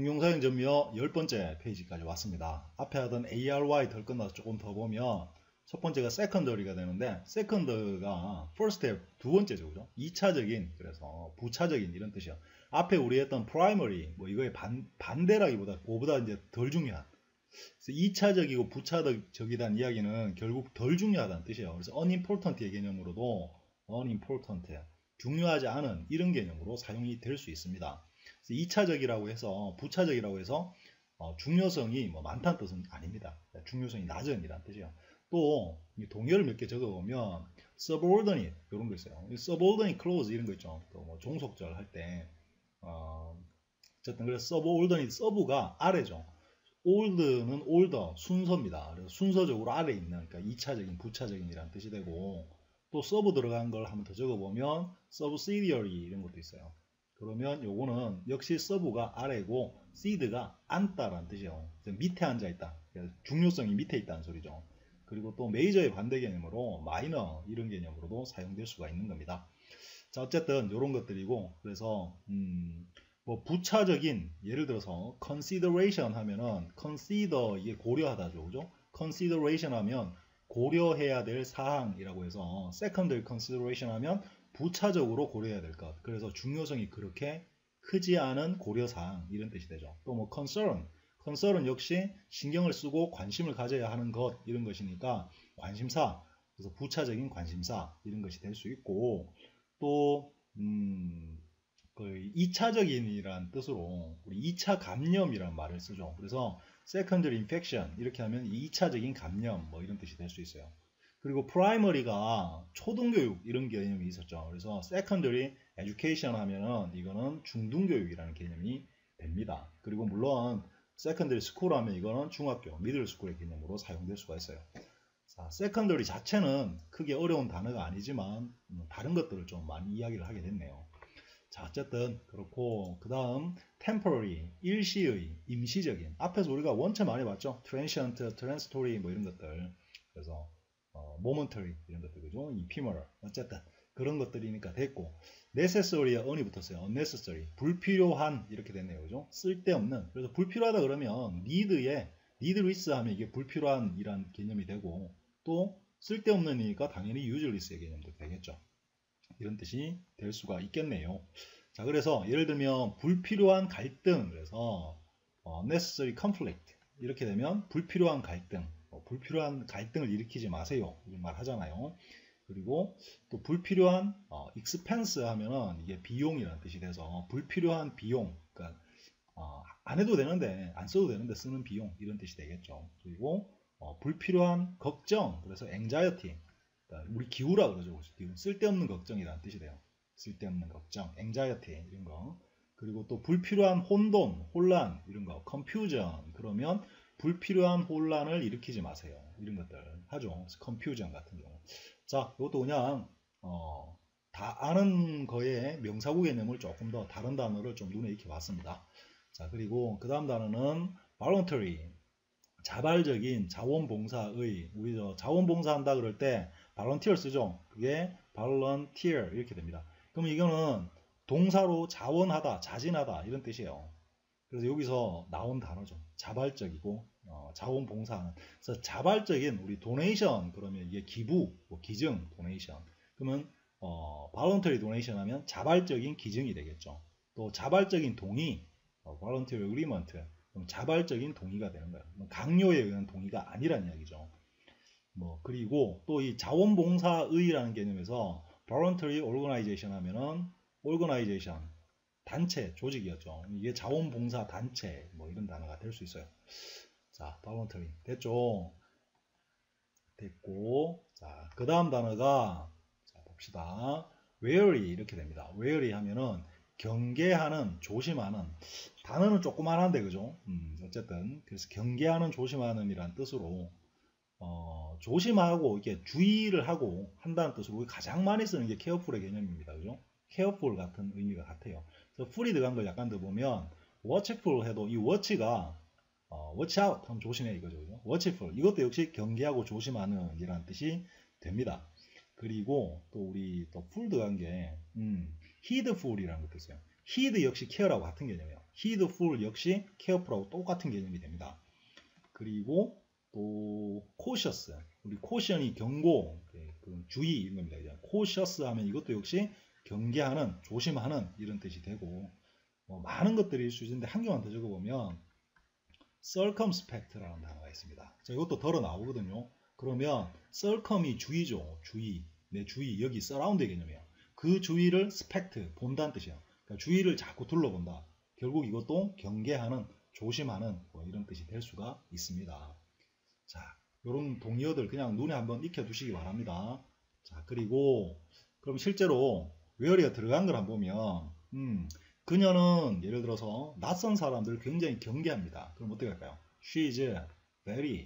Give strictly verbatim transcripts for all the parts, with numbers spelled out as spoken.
응용사용점이요 열 번째 페이지까지 왔습니다. 앞에 하던 에이알와이 덜 끝나서 조금 더 보면 첫 번째가 secondary가 되는데 second가 first step 두 번째죠, 그죠? 이 차적인, 그래서 부차적인 이런 뜻이요. 앞에 우리 했던 primary 뭐 이거의 반 반대라기보다 그보다 이제 덜 중요한. 그래서 이 차적이고 부차적이라는 이야기는 결국 덜 중요하다는 뜻이에요. 그래서 unimportant의 개념으로도 unimportant 중요하지 않은 이런 개념으로 사용이 될 수 있습니다. 이 차적이라고 해서 부차적이라고 해서 어, 중요성이 뭐 많다는 뜻은 아닙니다. 중요성이 낮은 이란 뜻이에요. 또 동의어를 몇 개 적어보면 subordinate 이런 거 있어요. subordinate clause 이런 거 있죠. 또 뭐 종속절 할 때 어, 어쨌든 그래서 subordinate 서브가 아래죠. old는 older 순서입니다. 그래서 순서적으로 아래에 있는, 그러니까 이 차적인 부차적인 이란 뜻이 되고, 또 서브 들어간 걸 한번 더 적어보면 subsidiary 이런 것도 있어요. 그러면 요거는 역시 서브가 아래고 seed가 앉다라는 뜻이에요. 밑에 앉아있다. 중요성이 밑에 있다는 소리죠. 그리고 또 메이저의 반대 개념으로 마이너 이런 개념으로도 사용될 수가 있는 겁니다. 자, 어쨌든 요런 것들이고, 그래서 음, 뭐 부차적인, 예를 들어서 consideration 하면은 consider 이게 고려하다죠, 그죠? consideration 하면 고려해야 될 사항이라고 해서 secondary consideration 하면 부차적으로 고려해야 될 것. 그래서 중요성이 그렇게 크지 않은 고려사항 이런 뜻이 되죠. 또 뭐 concern, concern 역시 신경을 쓰고 관심을 가져야 하는 것 이런 것이니까 관심사, 그래서 부차적인 관심사 이런 것이 될 수 있고, 또 음, 그 이 차적인이란 뜻으로 우리 이 차 감염이라는 말을 쓰죠. 그래서 secondary infection 이렇게 하면 이 차적인 감염 뭐 이런 뜻이 될 수 있어요. 그리고 primary가 초등교육 이런 개념이 있었죠. 그래서 secondary education 하면은 이거는 중등교육이라는 개념이 됩니다. 그리고 물론 secondary school 하면 이거는 중학교, middle school의 개념으로 사용될 수가 있어요. 자, secondary 자체는 크게 어려운 단어가 아니지만 다른 것들을 좀 많이 이야기를 하게 됐네요. 자, 어쨌든 그렇고, 그 다음 temporary, 일시의, 임시적인. 앞에서 우리가 원체 많이 봤죠. transient, transitory 뭐 이런 것들. 그래서 어, momentary 이런 것들, 그죠? ephemeral. 어쨌든 그런 것들이니까 됐고, necessary에 on이 붙었어요. unnecessary, 불필요한 이렇게 됐네요, 그죠? 쓸데없는. 그래서 불필요하다 그러면 need에 need with 하면 이게 불필요한 이란 개념이 되고, 또 쓸데없는이니까 당연히 useless의 개념도 되겠죠. 이런 뜻이 될 수가 있겠네요. 자, 그래서 예를 들면 불필요한 갈등, 그래서 어, necessary conflict 이렇게 되면 불필요한 갈등, 어, 불필요한 갈등을 일으키지 마세요 이런 말 하잖아요. 그리고 또 불필요한 어, expense 하면은 이게 비용이라는 뜻이 돼서 불필요한 비용, 그러니까 어, 안 해도 되는데 안 써도 되는데 쓰는 비용 이런 뜻이 되겠죠. 그리고 어, 불필요한 걱정, 그래서 anxiety, 우리 기우라 그러죠. 기우. 쓸데없는 걱정이라는 뜻이 돼요. 쓸데없는 걱정, anxiety 이런 거. 그리고 또 불필요한 혼돈, 혼란 이런 거, confusion 그러면 불필요한 혼란을 일으키지 마세요. 이런 것들 하죠. confusion 같은 경우. 자, 이것도 그냥 어, 다 아는 거에 명사구 개념을 조금 더 다른 단어를 좀 눈에 익혀 봤습니다. 자, 그리고 그 다음 단어는 voluntary. 자발적인 자원봉사의, 우리 저 자원봉사한다 그럴 때 volunteer 쓰죠. 그게 volunteer 이렇게 됩니다. 그럼 이거는 동사로 자원하다, 자진하다 이런 뜻이에요. 그래서 여기서 나온 단어죠. 자발적이고 어, 자원봉사하는. 그래서 자발적인 우리 donation 그러면 이게 기부, 뭐 기증, donation. 그러면 어, voluntary donation 하면 자발적인 기증이 되겠죠. 또 자발적인 동의, 어, voluntary agreement. 그럼 자발적인 동의가 되는 거예요. 강요에 의한 동의가 아니란 이야기죠. 뭐 그리고 또 이 자원봉사의라는 개념에서 voluntary organization 하면은 organization 단체 조직이었죠. 이게 자원봉사 단체 뭐 이런 단어가 될 수 있어요. 자, voluntary 됐죠. 됐고, 자, 그 다음 단어가 자 봅시다. wary 이렇게 됩니다. wary 하면은 경계하는, 조심하는. 단어는 조그만한데, 그죠? 음, 어쨌든, 그래서 경계하는, 조심하는 이란 뜻으로, 어, 조심하고, 이게 주의를 하고 한다는 뜻으로 가장 많이 쓰는 게 careful의 개념입니다. 그죠? careful 같은 의미가 같아요. 그래서 ful이 들어간 걸 약간 더 보면, watchful 해도 이 watch가, 어, watch out 하면 조심해 이거죠. 그죠? watchful. 이것도 역시 경계하고 조심하는 이란 뜻이 됩니다. 그리고 또 우리 또 풀 들어간 게 음, heedful이라는 것도 있어요. heed 역시 care라고 같은 개념이에요. heedful 역시 careful하고 똑같은 개념이 됩니다. 그리고 또 cautious, 우리 caution이 경고, 그 주의 이런 겁니다. cautious 하면 이것도 역시 경계하는, 조심하는 이런 뜻이 되고, 뭐 많은 것들이 있을 수 있는데 한 개만 더 적어보면 circumspect라는 단어가 있습니다. 자, 이것도 덜어 나오거든요. 그러면 circum이 주의죠. 주의, 내 주의, 여기 surround의 개념이에요. 그 주의를 spect, 본다는 뜻이에요. 그러니까 주의를 자꾸 둘러본다. 결국 이것도 경계하는, 조심하는 뭐 이런 뜻이 될 수가 있습니다. 자, 이런 동의어들 그냥 눈에 한번 익혀두시기 바랍니다. 자, 그리고 그럼 실제로 where가 들어간 걸 한번 보면 음, 그녀는 예를 들어서 낯선 사람들을 굉장히 경계합니다. 그럼 어떻게 할까요? She is very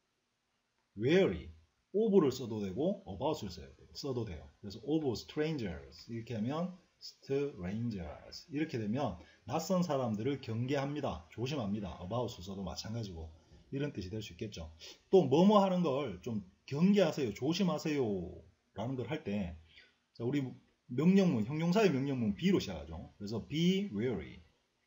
wary. of를 써도 되고 about을 써도 돼요. 그래서 of strangers 이렇게 하면 strangers 이렇게 되면 낯선 사람들을 경계합니다. 조심합니다. about을 써도 마찬가지고 이런 뜻이 될 수 있겠죠. 또 뭐뭐 하는 걸 좀 경계하세요. 조심하세요 라는 걸 할 때 우리 명령문, 형용사의 명령문 be로 시작하죠. 그래서 be wary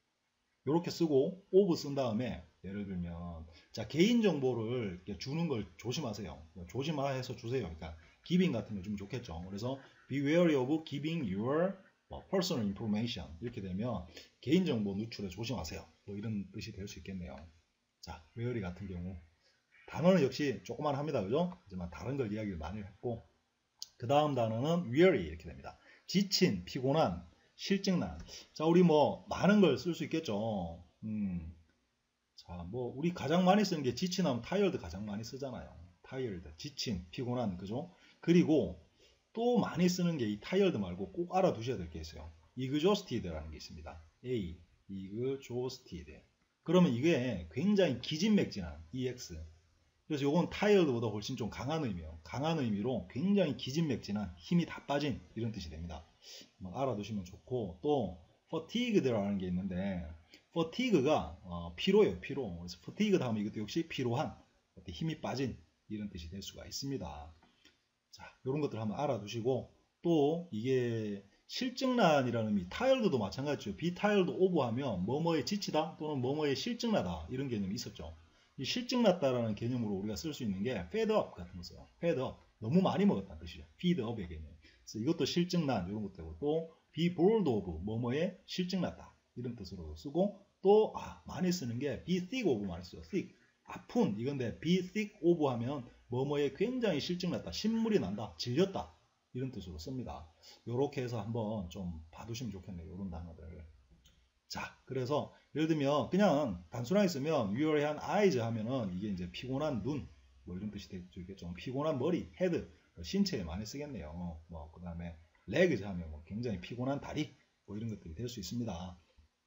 이렇게 쓰고 of 쓴 다음에 예를 들면 자 개인정보를 주는 걸 조심하세요. 조심해서 주세요. 그러니까 giving 같은 거 주면 좋겠죠. 그래서 be wary of giving your personal information 이렇게 되면 개인정보 누출에 조심하세요. 뭐 이런 뜻이 될 수 있겠네요. 자, wary 같은 경우 단어는 역시 조그만합니다. 그죠? 하지만 다른 걸 이야기를 많이 했고 그 다음 단어는 weary 이렇게 됩니다. 지친, 피곤한, 실증난. 자, 우리 뭐 많은 걸 쓸 수 있겠죠. 음. 자, 뭐 우리 가장 많이 쓰는 게 지친하면 tired 가장 많이 쓰잖아요. tired, 지친, 피곤한, 그죠? 그리고 또 많이 쓰는 게 이 tired 말고 꼭 알아두셔야 될 게 있어요. exhausted라는 게 있습니다. A, exhausted. 그러면 이게 굉장히 기진맥진한 ex. 그래서 요건 tired보다 훨씬 좀 강한 의미예요. 강한 의미로 굉장히 기진맥진한 힘이 다 빠진 이런 뜻이 됩니다. 뭐 알아두시면 좋고 또 fatigued라는 게 있는데 fatigue가 어, 피로예요. 피로. 그래서 fatigue 다음에 이것도 역시 피로한 힘이 빠진 이런 뜻이 될 수가 있습니다. 자, 이런 것들 한번 알아두시고 또 이게 실증난이라는 의미, tired도 마찬가지죠. be tired of 하면 뭐뭐에 지치다 또는 뭐뭐에 실증나다 이런 개념이 있었죠. 이 실증났다라는 개념으로 우리가 쓸 수 있는 게 fed up 같은 거 써요. fed up, 너무 많이 먹었다는 뜻이죠. feed up의 개념. 그래서 이것도 실증난 이런 것도 또 be bored of 뭐뭐에 실증났다 이런 뜻으로 쓰고 또 아, 많이 쓰는 게 be sick of 많이 써요. sick, 아픈 이건데 be sick of 하면 뭐뭐에 굉장히 실증났다, 신물이 난다, 질렸다 이런 뜻으로 씁니다. 이렇게 해서 한번 좀 봐두시면 좋겠네요. 이런 단어들. 자, 그래서 예를 들면 그냥 단순하게 쓰면 weary한 eyes 하면은 이게 이제 피곤한 눈, 뭐 이런 뜻이 될 수 있겠죠. 피곤한 머리, head, 신체에 많이 쓰겠네요. 뭐 그 다음에 legs 하면 뭐 굉장히 피곤한 다리, 뭐 이런 것들이 될 수 있습니다.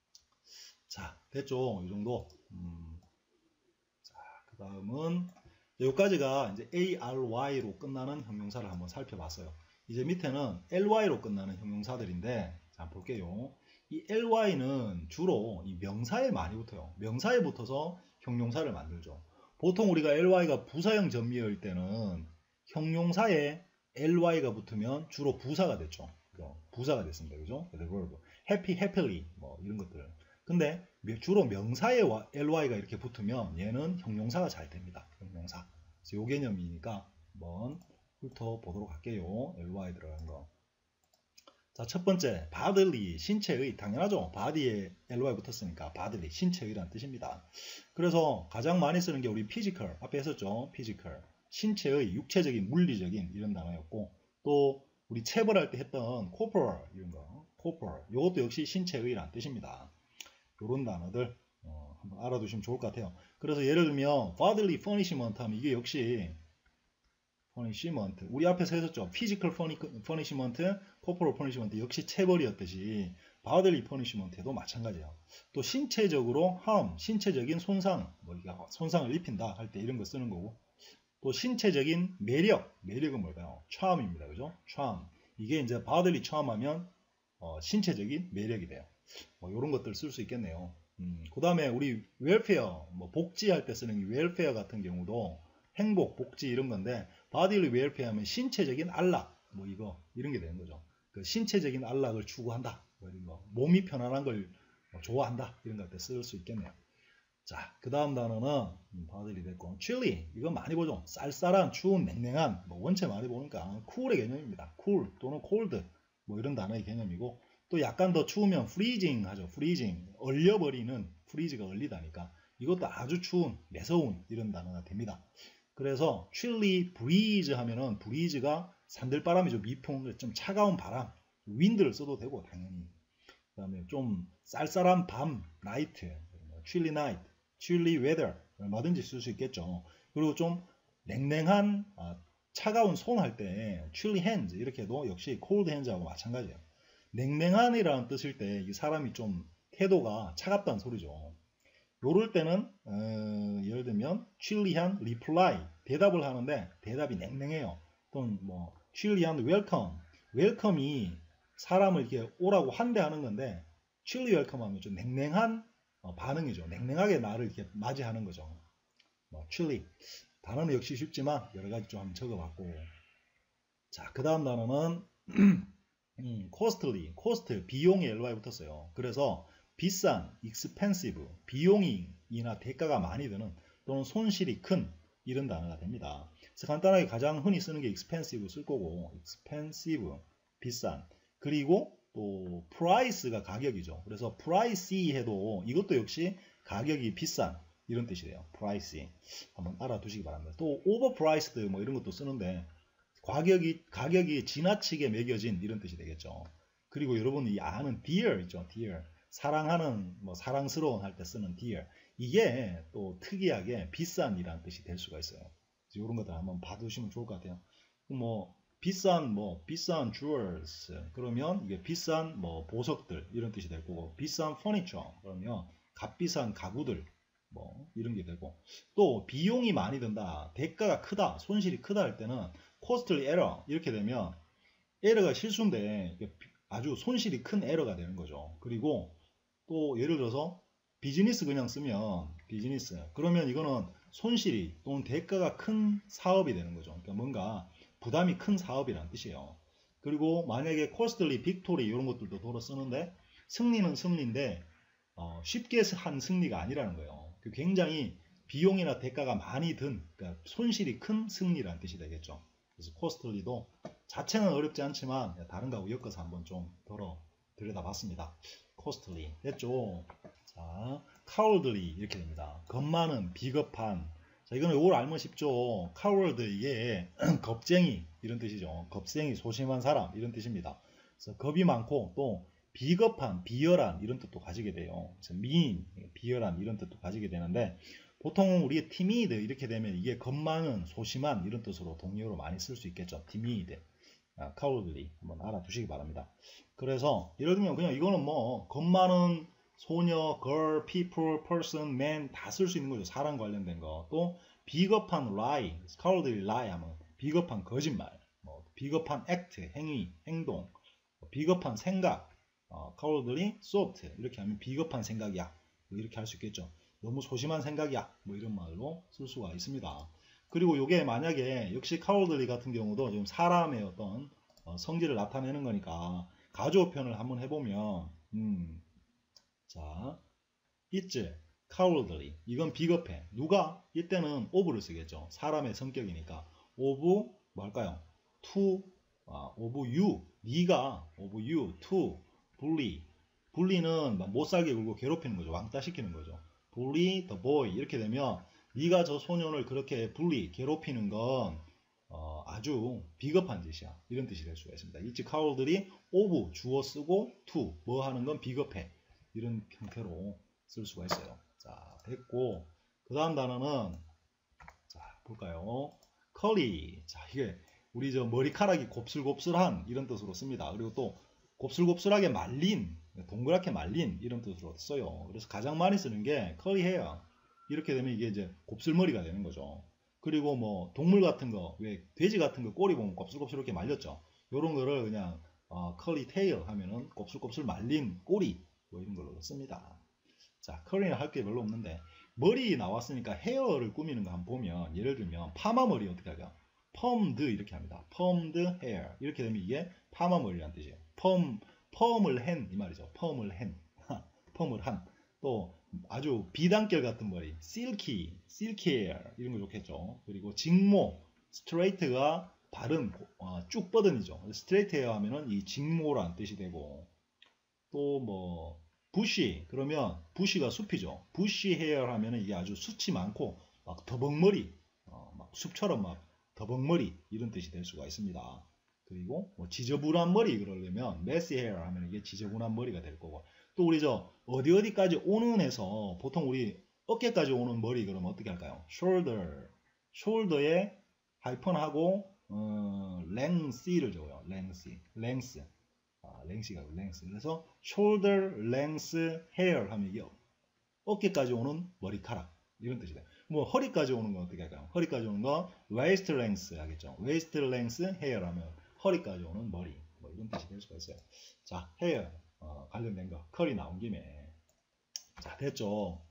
자, 됐죠? 이 정도. 음. 자, 그 다음은 여기까지가 이제 ary로 끝나는 형용사를 한번 살펴봤어요. 이제 밑에는 ly로 끝나는 형용사들인데, 자, 볼게요. 이 ly는 주로 이 명사에 많이 붙어요. 명사에 붙어서 형용사를 만들죠. 보통 우리가 ly가 부사형 전미어일 때는 형용사에 ly가 붙으면 주로 부사가 됐죠. 부사가 됐습니다. 그죠? happy, happily, 뭐 이런 것들. 근데 주로 명사에 ly가 이렇게 붙으면 얘는 형용사가 잘 됩니다. 형용사. 그래서 요 개념이니까 한번 훑어보도록 할게요. ly 들어간 거. 자, 첫 번째, bodily, 신체의, 당연하죠. body에 ly 붙었으니까 bodily, 신체의라는 뜻입니다. 그래서 가장 많이 쓰는 게 우리 physical, 앞에 했었죠. physical, 신체의, 육체적인, 물리적인 이런 단어였고 또 우리 체벌할 때 했던 corporal 이런 거, corporal, 이것도 역시 신체의라는 뜻입니다. 이런 단어들 어, 한번 알아두시면 좋을 것 같아요. 그래서 예를 들면 bodily punishment 하면 이게 역시 punishment, 우리 앞에서 했었죠. physical punishment, corporal punishment 역시 체벌이었듯이 bodily punishment에도 마찬가지예요. 또 신체적으로 harm, 신체적인 손상, 뭐 손상을 입힌다 할 때 이런 거 쓰는 거고 또 신체적인 매력, 매력은 뭘까요? charm입니다. 그죠? charm. 이게 이제 bodily charm 하면 어, 신체적인 매력이 돼요. 뭐 이런 것들 쓸 수 있겠네요. 음, 그 다음에 우리 welfare, 뭐 복지할 때 쓰는 이 welfare 같은 경우도 행복, 복지 이런 건데 bodily welfare 하면 신체적인 안락, 뭐 이거 이런 게 되는 거죠. 그 신체적인 안락을 추구한다 뭐 이런 거 몸이 편안한 걸 좋아한다 이런 거 할 때 쓸 수 있겠네요. 자, 그 다음 단어는 음, 바들이 됐고 chilly 이건 많이 보죠. 쌀쌀한, 추운, 냉랭한 뭐 원체 많이 보니까 cool의 개념입니다. cool 또는 cold 뭐 이런 단어의 개념이고 또 약간 더 추우면 freezing 하죠. freezing 얼려버리는 freeze가 얼리다니까 이것도 아주 추운, 매서운 이런 단어가 됩니다. 그래서 chilly breeze 하면은 breeze가 산들바람이죠. 미풍, 좀 차가운 바람, wind를 써도 되고 당연히. 그 다음에 좀 쌀쌀한 밤, night, chilly night, chilly weather 얼마든지 쓸 수 있겠죠. 그리고 좀 냉랭한 아, 차가운 손 할 때 chilly hands 이렇게 해도 역시 cold hands하고 마찬가지예요. 냉랭한이라는 뜻일 때 이 사람이 좀 태도가 차갑다는 소리죠. 요럴 때는 어, 예를 들면 chilly한 reply 대답을 하는데 대답이 냉랭해요. 또는 뭐 chilly한 welcome welcome이 사람을 이렇게 오라고 환대하는 건데 chilly welcome 하면 좀 냉랭한 어, 반응이죠. 냉랭하게 나를 이렇게 맞이하는 거죠. 뭐 chilly 단어는 역시 쉽지만 여러 가지 좀 한번 적어봤고 자, 그 다음 단어는 음, costly, cost 비용이 엘와이 붙었어요. 그래서 비싼, expensive, 비용이나 대가가 많이 드는 또는 손실이 큰 이런 단어가 됩니다. 그래서 간단하게 가장 흔히 쓰는 게 expensive 쓸 거고 expensive, 비싼 그리고 또 price가 가격이죠. 그래서 pricey 해도 이것도 역시 가격이 비싼 이런 뜻이래요. pricey 한번 알아두시기 바랍니다. 또 overpriced 뭐 이런 것도 쓰는데 가격이, 가격이 지나치게 매겨진 이런 뜻이 되겠죠. 그리고 여러분이 아는 dear 있죠. dear. 사랑하는, 뭐, 사랑스러운 할 때 쓰는 dear. 이게 또 특이하게 비싼이라는 뜻이 될 수가 있어요. 이런 것들 한번 봐두시면 좋을 것 같아요. 뭐, 비싼, 뭐, 비싼 jewels. 그러면 이게 비싼, 뭐, 보석들. 이런 뜻이 될 거고, 비싼 furniture. 그러면 값비싼 가구들. 뭐, 이런 게 되고. 또, 비용이 많이 든다. 대가가 크다. 손실이 크다 할 때는 costly error. 이렇게 되면, 에러가 실수인데, 아주 손실이 큰 에러가 되는 거죠. 그리고 또 예를 들어서 비즈니스 그냥 쓰면 비즈니스 그러면 이거는 손실이 또는 대가가 큰 사업이 되는 거죠. 그러니까 뭔가 부담이 큰 사업이라는 뜻이에요. 그리고 만약에 costly, victory 이런 것들도 도로 쓰는데 승리는 승리인데 어, 쉽게 한 승리가 아니라는 거예요. 굉장히 비용이나 대가가 많이 든 그러니까 손실이 큰 승리라는 뜻이 되겠죠. 그래서 costly도 자체는 어렵지 않지만 다른 거하고 엮어서 한번 좀 덜어 들여다봤습니다. costly 됐죠? 자, cowardly 이렇게 됩니다. 겁 많은, 비겁한. 자, 이거는 이걸 알면 쉽죠. coward 이게 겁쟁이 이런 뜻이죠. 겁쟁이, 소심한 사람 이런 뜻입니다. 그래서 겁이 많고 또 비겁한, 비열한 이런 뜻도 가지게 돼요. 그래서 mean, 비열한 이런 뜻도 가지게 되는데 보통 우리의 timid 이렇게 되면 이게 겁 많은, 소심한 이런 뜻으로 동의어로 많이 쓸 수 있겠죠. timid. 아, cowardly 한번 알아두시기 바랍니다. 그래서 예를 들면 그냥 이거는 뭐 겁 많은 소녀, girl, people, person, man 다 쓸 수 있는 거죠. 사람 관련된 거. 또 비겁한 lie, cowardly lie 하면 비겁한 거짓말, 뭐 비겁한 act, 행위, 행동, 비겁한 생각, 어, cowardly thought 이렇게 하면 비겁한 생각이야. 뭐 이렇게 할 수 있겠죠. 너무 소심한 생각이야. 뭐 이런 말로 쓸 수가 있습니다. 그리고 이게 만약에 역시 cowardly 같은 경우도 좀 사람의 어떤 어, 성질을 나타내는 거니까 가주어 표현을 한번 해보면 음, 자, it's cowardly 이건 비겁해. 누가? 이때는 of를 쓰겠죠. 사람의 성격이니까 of 뭐 할까요? to 아, of you 네가 of you to bully bully는 못살게 굴고 괴롭히는 거죠. 왕따시키는 거죠. bully the boy 이렇게 되면 네가 저 소년을 그렇게 bully 괴롭히는 건 어, 아주 비겁한 짓이야. 이런 뜻이 될 수가 있습니다. it's cowardly of 주어 쓰고 to 뭐 하는 건 비겁해. 이런 형태로 쓸 수가 있어요. 자, 됐고 그 다음 단어는 자, 볼까요? curly. 자, 이게 우리 저 머리카락이 곱슬곱슬한 이런 뜻으로 씁니다. 그리고 또 곱슬곱슬하게 말린, 동그랗게 말린 이런 뜻으로 써요. 그래서 가장 많이 쓰는 게 curly hair. 이렇게 되면 이게 이제 곱슬머리가 되는 거죠. 그리고 뭐 동물 같은 거, 왜 돼지 같은 거 꼬리 보면 곱슬곱슬 이렇게 말렸죠. 이런 거를 그냥 어, curly tail 하면은 곱슬곱슬 말린 꼬리 뭐 이런 걸로 씁니다. 자, curly는 할 게 별로 없는데 머리 나왔으니까 헤어를 꾸미는 거 한번 보면 예를 들면 파마 머리 어떻게 할까요? 펌드 이렇게 합니다. 펌드 헤어 이렇게 되면 이게 파마 머리라는 뜻이에요. 펌 펌을 한 이 말이죠. 펌을 한 펌을 한. 또 아주 비단결 같은 머리, 실키, 실키 헤어 이런 거 좋겠죠. 그리고 직모, 스트레이트가 바른 어, 쭉 뻗은이죠. 스트레이트 헤어 하면은 이 직모란 뜻이 되고, 또 뭐 부시 그러면 부시가 숲이죠. 부시 헤어 하면은 이게 아주 숱이 많고 막 더벅머리, 어, 막 숲처럼 막 더벅머리 이런 뜻이 될 수가 있습니다. 그리고 뭐 지저분한 머리 그러려면 메시 헤어 하면 이게 지저분한 머리가 될 거고, 또 우리 저 어디 어디까지 오는 해서 보통 우리 어깨까지 오는 머리 그러면 어떻게 할까요? shoulder, shoulder에 하이픈하고 어, length를 적어요. length, length, 아, length가 length. 그래서 shoulder length hair 하면 이게 어깨까지 오는 머리카락 이런 뜻이 돼요. 뭐 허리까지 오는 건 어떻게 할까요? 허리까지 오는 거 waist length 하겠죠. waist length hair 하면 허리까지 오는 머리, 뭐 이런 뜻이 될 수가 있어요. 자, hair 어, 관련된 거 컬이 나온 김에 자 됐죠.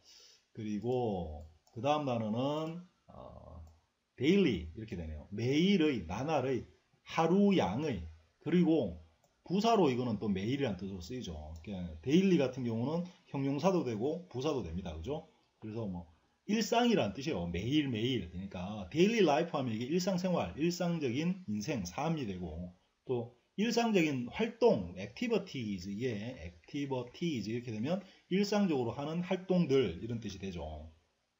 그리고 그 다음 단어는 어, daily 이렇게 되네요. 매일의, 나날의, 하루 양의. 그리고 부사로 이거는 또 매일이라는 뜻으로 쓰이죠. daily 같은 경우는 형용사도 되고 부사도 됩니다. 그죠? 그래서 뭐 일상이라는 뜻이에요. 매일매일. 그러니까 daily life 하면 이게 일상생활, 일상적인 인생, 삶이 되고, 또 일상적인 활동, activities, 이게 activities 이렇게 되면 일상적으로 하는 활동들 이런 뜻이 되죠.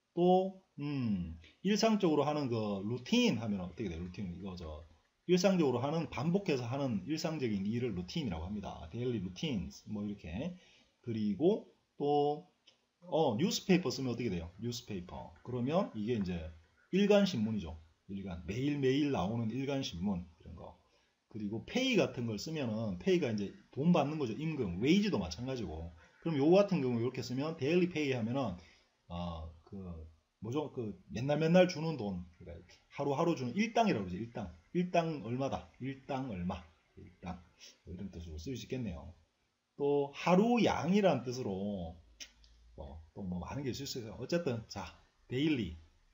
또 음, 일상적으로 하는 그 루틴 하면 어떻게 돼요? 루틴 이거 저 일상적으로 하는 반복해서 하는 일상적인 일을 루틴이라고 합니다. daily routines 뭐 이렇게. 그리고 또 어, 뉴스페이퍼 쓰면 어떻게 돼요? 뉴스페이퍼. 그러면 이게 이제 일간 신문이죠. 일간 매일매일 나오는 일간 신문 이런 거. 그리고 페이 같은 걸 쓰면은 페이가 이제 돈 받는 거죠. 임금, 웨이지도 마찬가지고. 그럼 요거 같은 경우 이렇게 쓰면 데일리 페이 하면은 어, 그 뭐죠? 그 맨날 맨날 주는 돈. 그러니까 하루하루 주는 일당이라고 그러죠. 일당. 일당 얼마다. 일당 얼마. 일당. 뭐 이런 뜻으로 쓸 수 있겠네요. 또 하루 양이라는 뜻으로 뭐, 또 뭐 많은 게 있을 수 있어요. 어쨌든 자, 데일리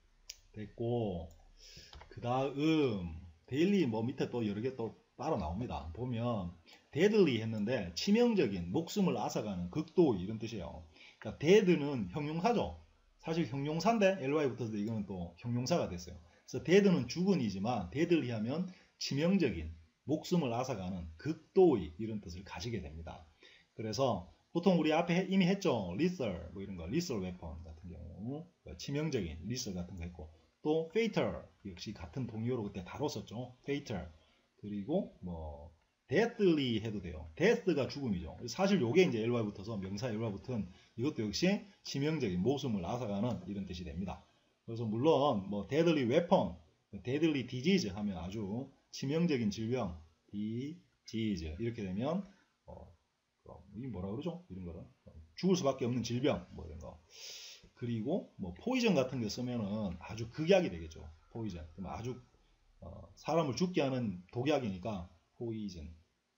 됐고, 그 다음 데일리 뭐 밑에 또 여러 개 또 따로 나옵니다. 보면 데들리 했는데 치명적인, 목숨을 앗아가는, 극도의 이런 뜻이에요. 그러니까 데드는 형용사죠. 사실 형용사인데 엘와이 붙어서 이거는 또 형용사가 됐어요. 그래서 데드는 죽은이지만 데들리 하면 치명적인, 목숨을 앗아가는, 극도의 이런 뜻을 가지게 됩니다. 그래서 보통 우리 앞에 이미 했죠. lethal 뭐 이런 거, lethal weapon 같은 경우 치명적인 lethal 같은 거 했고, 또 fatal 역시 같은 동의어로 그때 다뤘었죠. fatal. 그리고 뭐 deathly 해도 돼요. death가 죽음이죠. 사실 요게 이제 엘와이 붙어서 명사 엘와이 붙은 이것도 역시 치명적인, 목숨을 앗아가는 이런 뜻이 됩니다. 그래서 물론 뭐 deadly weapon, deadly disease 하면 아주 치명적인 질병, disease 이렇게 되면 어, 이 뭐라 그러죠? 이런 거는 죽을 수밖에 없는 질병 뭐 이런 거. 그리고 뭐 포이전 같은 거 쓰면은 아주 극약이 되겠죠. 포이전. 그럼 아주 어, 사람을 죽게 하는 독약이니까 포이전.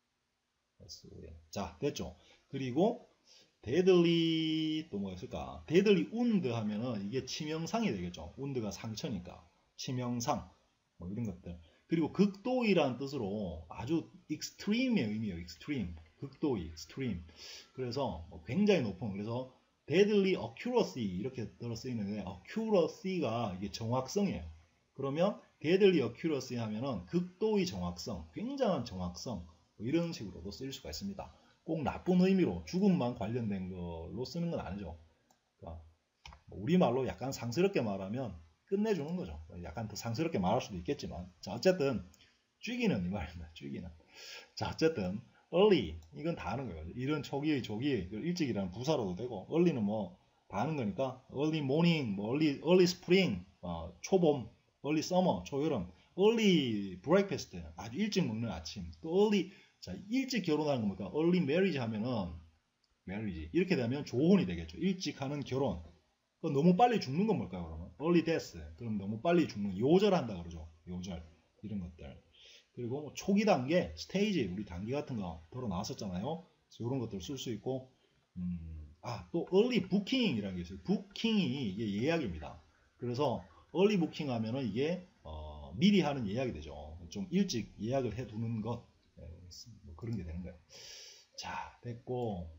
자, 됐죠. 그리고 데들리 또 뭐가 있을까? 데들리 운드 하면은 이게 치명상이 되겠죠. 운드가 상처니까 치명상 뭐 이런 것들. 그리고 극도이라는 뜻으로 아주 extreme의 의미예요. extreme. 극도의, extreme. 그래서 뭐 굉장히 높은, 그래서 deadly accuracy 이렇게 들어 쓰이는데 accuracy가 이게 정확성이에요. 그러면 deadly accuracy 하면은 극도의 정확성, 굉장한 정확성 뭐 이런 식으로도 쓰일 수가 있습니다. 꼭 나쁜 의미로 죽음만 관련된 걸로 쓰는 건 아니죠. 그러니까 우리말로 약간 상스럽게 말하면 끝내주는 거죠. 약간 더 상스럽게 말할 수도 있겠지만, 자 어쨌든 죽이는 이 말입니다. 죽이는. 자 어쨌든 early 이건 다 하는 거예요. 이런 초기의 초기 일찍이라는 부사로도 되고, early는 뭐 다 하는 거니까 early morning, 뭐 early early spring, 어, 초봄, early summer, 초여름, early breakfast 아주 일찍 먹는 아침, 또 early 자 일찍 결혼하는 겁니까? early marriage 하면은 marriage 이렇게 되면 조혼이 되겠죠. 일찍 하는 결혼. 그럼 너무 빨리 죽는 건 뭘까요? 그러면 early death. 그럼 너무 빨리 죽는 요절한다 그러죠. 요절 이런 것들. 그리고 뭐 초기 단계, 스테이지, 우리 단계 같은 거 들어 나왔었잖아요. 그래서 이런 것들 쓸 수 있고, 음, 아, 또 early booking이라는 게 있어요. booking이 이게 예약입니다. 그래서 early booking 하면은 이게 어, 미리 하는 예약이 되죠. 좀 일찍 예약을 해두는 것, 네, 뭐 그런 게 되는 거예요. 자, 됐고.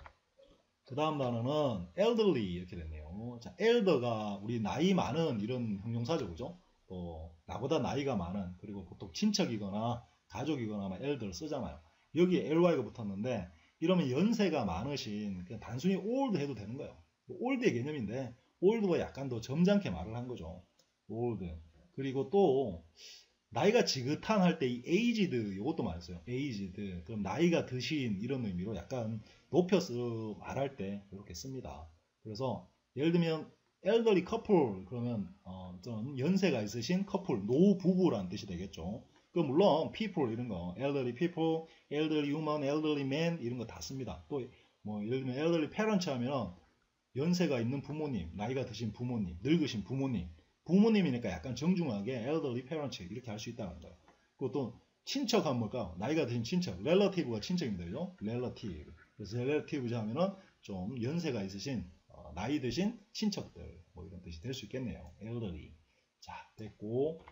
그 다음 단어는 elderly 이렇게 됐네요. 자, elder가 우리 나이 많은 이런 형용사죠, 그죠? 또 나보다 나이가 많은, 그리고 보통 친척이거나 가족이거나 막 elder 쓰잖아요. 여기에 ly가 붙었는데 이러면 연세가 많으신, 그냥 단순히 old 해도 되는 거예요. old의 개념인데 old와 약간 더 점잖게 말을 한 거죠. old. 그리고 또 나이가 지긋한 할 때 이 aged 이것도 많이 써요. aged. 그럼 나이가 드신 이런 의미로 약간 높여서 말할 때 이렇게 씁니다. 그래서 예를 들면 elderly couple 그러면 어, 좀 연세가 있으신 커플, 노부부라는 뜻이 되겠죠. 그 물론 people 이런 거 elderly people, elderly woman, elderly man 이런 거 다 씁니다. 또 뭐 예를 들면 elderly parents 하면 연세가 있는 부모님, 나이가 드신 부모님, 늙으신 부모님, 부모님이니까 약간 정중하게 elderly parents 이렇게 할 수 있다는 거예요. 그리고 또 친척하면 뭘까? 나이가 드신 친척, relative가 친척입니다. 그죠? relative. 그래서 relative 하면은 좀 연세가 있으신 어, 나이 드신 친척들 뭐 이런 뜻이 될 수 있겠네요. elderly. 자, 됐고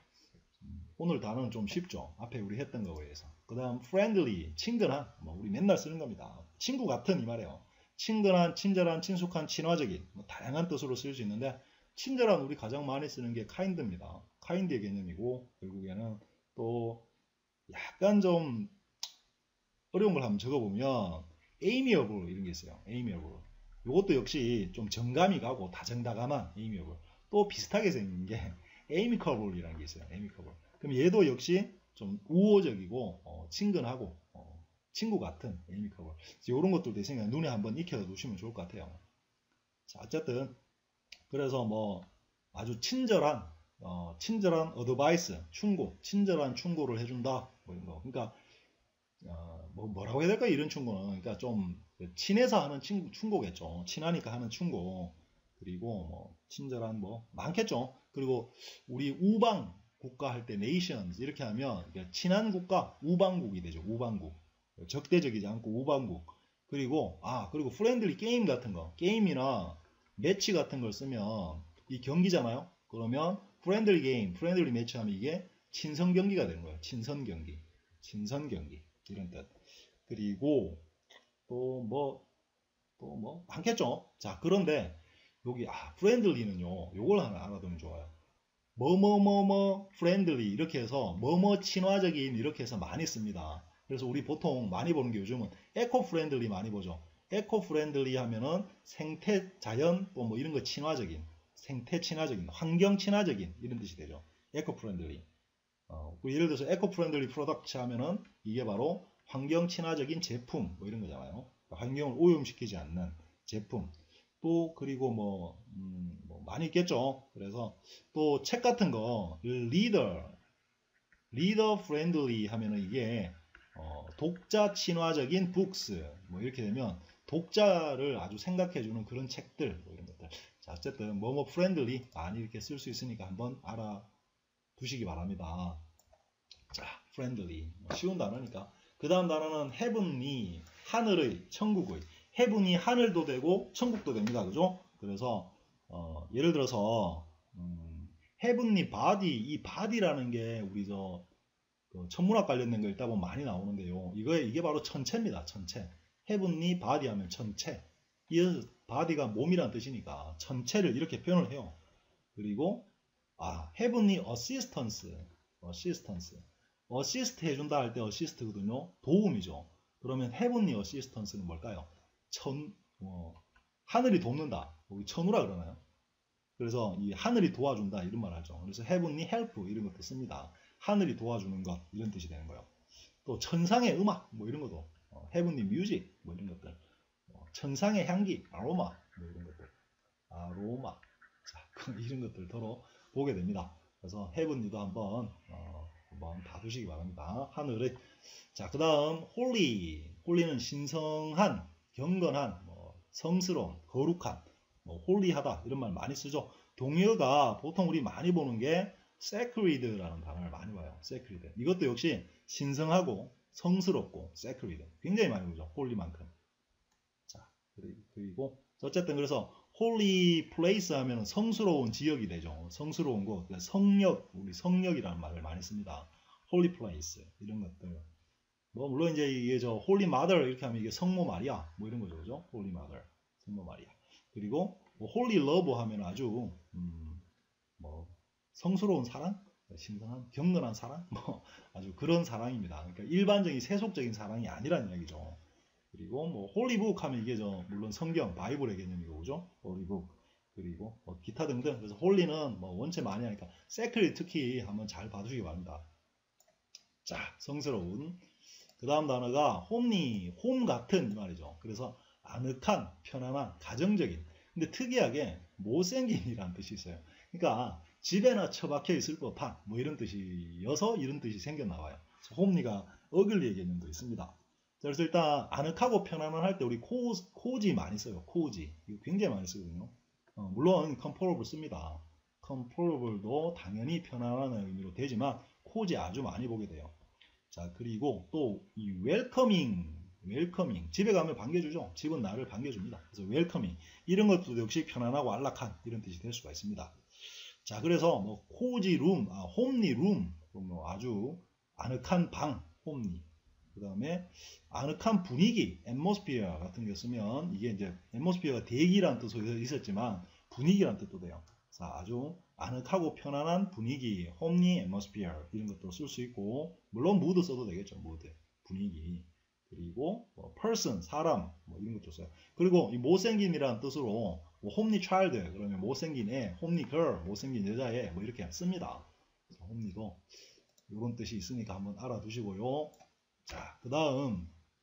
오늘 단어는 좀 쉽죠. 앞에 우리 했던 거에 의해서. 그 다음 friendly, 친근한, 뭐 우리 맨날 쓰는 겁니다. 친구 같은 이 말이에요. 친근한, 친절한, 친숙한, 친화적인 뭐 다양한 뜻으로 쓸 수 있는데 친절한 우리 가장 많이 쓰는 게 kind입니다. kind의 개념이고 결국에는 또 약간 좀 어려운 걸 한번 적어보면 amiable 이런 게 있어요. amiable. 이것도 역시 좀 정감이 가고 다정다감한 amiable. 또 비슷하게 생긴 게 amicable이라는 게 있어요. amicable. 그럼 얘도 역시 좀 우호적이고 어, 친근하고 어, 친구 같은 amicable. 이런 것들도 생각 눈에 한번 익혀 두시면 좋을 것 같아요. 자, 어쨌든 그래서 뭐 아주 친절한 어, 친절한 어드바이스, 충고, 친절한 충고를 해준다. 뭐 이런 거. 그러니까 어, 뭐 뭐라고 해야 될까 이런 충고는 그러니까 좀 친해서 하는 친구, 충고겠죠. 친하니까 하는 충고. 그리고 뭐 친절한 뭐 많겠죠. 그리고 우리 우방 국가 할 때 nations 이렇게 하면 친한 국가 우방국이 되죠. 우방국. 적대적이지 않고 우방국. 그리고 아 그리고 프렌들리 게임 같은 거 게임이나 매치 같은 걸 쓰면 이 경기잖아요. 그러면 프렌들리 게임, 프렌들리 매치 하면 이게 친선 경기가 되는 거예요. 친선 경기. 친선 경기. 이런 뜻. 그리고 또 뭐 또 뭐 많겠죠. 자 그런데 여기 아 프렌들리는요. 요걸 하나 알아두면 좋아요. 뭐뭐뭐뭐 프렌들리 이렇게 해서 뭐뭐 친화적인 이렇게 해서 많이 씁니다. 그래서 우리 보통 많이 보는 게 요즘은 에코 프렌들리 많이 보죠. 에코 프렌들리 하면은 생태 자연 또 뭐 이런 거 친화적인 생태 친화적인 환경 친화적인 이런 뜻이 되죠. 에코 프렌들리. 어, 예를 들어서 에코 프렌들리 프로덕트 하면은 이게 바로 환경 친화적인 제품 뭐 이런 거잖아요. 환경을 오염시키지 않는 제품. 또 그리고 뭐, 음, 뭐 많이 있겠죠. 그래서 또 책 같은 거 리더 리더 프렌들리 하면은 이게 어, 독자 친화적인 북스 뭐 이렇게 되면 독자를 아주 생각해주는 그런 책들 뭐 이런 것들. 자 어쨌든 뭐뭐 프렌들리 많이 이렇게 쓸 수 있으니까 한번 알아두시기 바랍니다. 자 프렌들리 뭐 쉬운 단어니까. 그 다음 단어는 heavenly 하늘의 천국의 heaven이 하늘도 되고 천국도 됩니다. 그죠? 그래서 어, 예를 들어서 음, heavenly body 이 body라는 게 우리 저 그 천문학 관련된 거 읽다 보면 많이 나오는데요. 이거에 이게 바로 천체입니다. 천체. heavenly body 하면 천체. 이 body가 몸이란 뜻이니까 천체를 이렇게 표현을 해요. 그리고 아 heavenly assistance, assistance, assist 해준다 할 때 assist거든요. 도움이죠. 그러면 heavenly assistance는 뭘까요? 천, 어, 하늘이 돕는다. 우리 천우라 그러나요? 그래서 이 하늘이 도와준다 이런 말 하죠. 그래서 heavenly help 이런 것도 씁니다. 하늘이 도와주는 것 이런 뜻이 되는 거예요. 또 천상의 음악 뭐 이런 것도 어, heavenly music 뭐 이런 것들 어, 천상의 향기 아로마 뭐 이런 것들 아로마 자 이런 것들 더러 보게 됩니다. 그래서 heavenly도 한번 어, 한번 봐두시기 바랍니다. 하늘의 자 그 다음 holy holy는 신성한 경건한 뭐, 성스러운 거룩한 뭐 홀리하다 이런 말 많이 쓰죠. 동의어가 보통 우리 많이 보는 게 sacred라는 단어를 많이 봐요. sacred. 이것도 역시 신성하고 성스럽고 sacred. 굉장히 많이 보죠. 홀리만큼. 자, 그리고 어쨌든 그래서 holy place 하면 성스러운 지역이 되죠. 성스러운 곳. 성역, 우리 성역이라는 말을 많이 씁니다. holy place 이런 것들. 뭐 물론 이제 이게 저 홀리 마더 이렇게 하면 이게 성모 마리아 뭐 이런 거죠, 그죠? 홀리 마더, 성모 마리아. 그리고 뭐 홀리 러브 하면 아주 음, 뭐 성스러운 사랑, 신성한 경건한 사랑, 뭐 아주 그런 사랑입니다. 그러니까 일반적인 세속적인 사랑이 아니라는 이야기죠. 그리고 뭐 홀리북 하면 이게 저 물론 성경, 바이블의 개념이고, 그죠? 홀리북. 그리고 뭐 기타 등등. 그래서 홀리는 뭐 원체 많이 하니까 세크릿 특히 한번 잘 봐주시기 바랍니다. 자, 성스러운. 그 다음 단어가 홈리, 홈 같은 이 말이죠. 그래서 아늑한, 편안한, 가정적인. 근데 특이하게 못생긴이라는 뜻이 있어요. 그러니까 집에나 처박혀 있을 법한 뭐 이런 뜻이어서 이런 뜻이 생겨나와요. 홈리가 어글리의 개념도 있습니다. 그래서 일단 아늑하고 편안한 할 때 우리 코, 코지 많이 써요. 코지. 이거 굉장히 많이 쓰거든요. 어, 물론 comfortable 씁니다. comfortable도 당연히 편안한 의미로 되지만 코지 아주 많이 보게 돼요. 자, 그리고 또 이 웰커밍, 웰커밍. 집에 가면 반겨주죠. 집은 나를 반겨줍니다. 그래서 웰커밍. 이런 것도 역시 편안하고 안락한 이런 뜻이 될 수가 있습니다. 자, 그래서 뭐 코지 룸, 아, 홈리 룸, 뭐 아주 아늑한 방, 홈리. 그 다음에 아늑한 분위기, atmosphere 같은 거 쓰면 이게 이제 atmosphere가 대기라는 뜻으로 있었지만 분위기라는 뜻도 돼요. 자, 아주 아늑하고 편안한 분위기, 홈리 atmosphere 이런 것도 쓸 수 있고, 물론 mood 써도 되겠죠. mood, 분위기. 그리고 뭐 person, 사람 뭐 이런 것도 써요. 그리고 이 못생긴이라는 뜻으로 뭐 홈리 차일드 그러면 못생긴 애, 홈리 걸 못생긴 여자애 뭐 이렇게 씁니다. 홈리도 이런 뜻이 있으니까 한번 알아두시고요. 자, 그 다음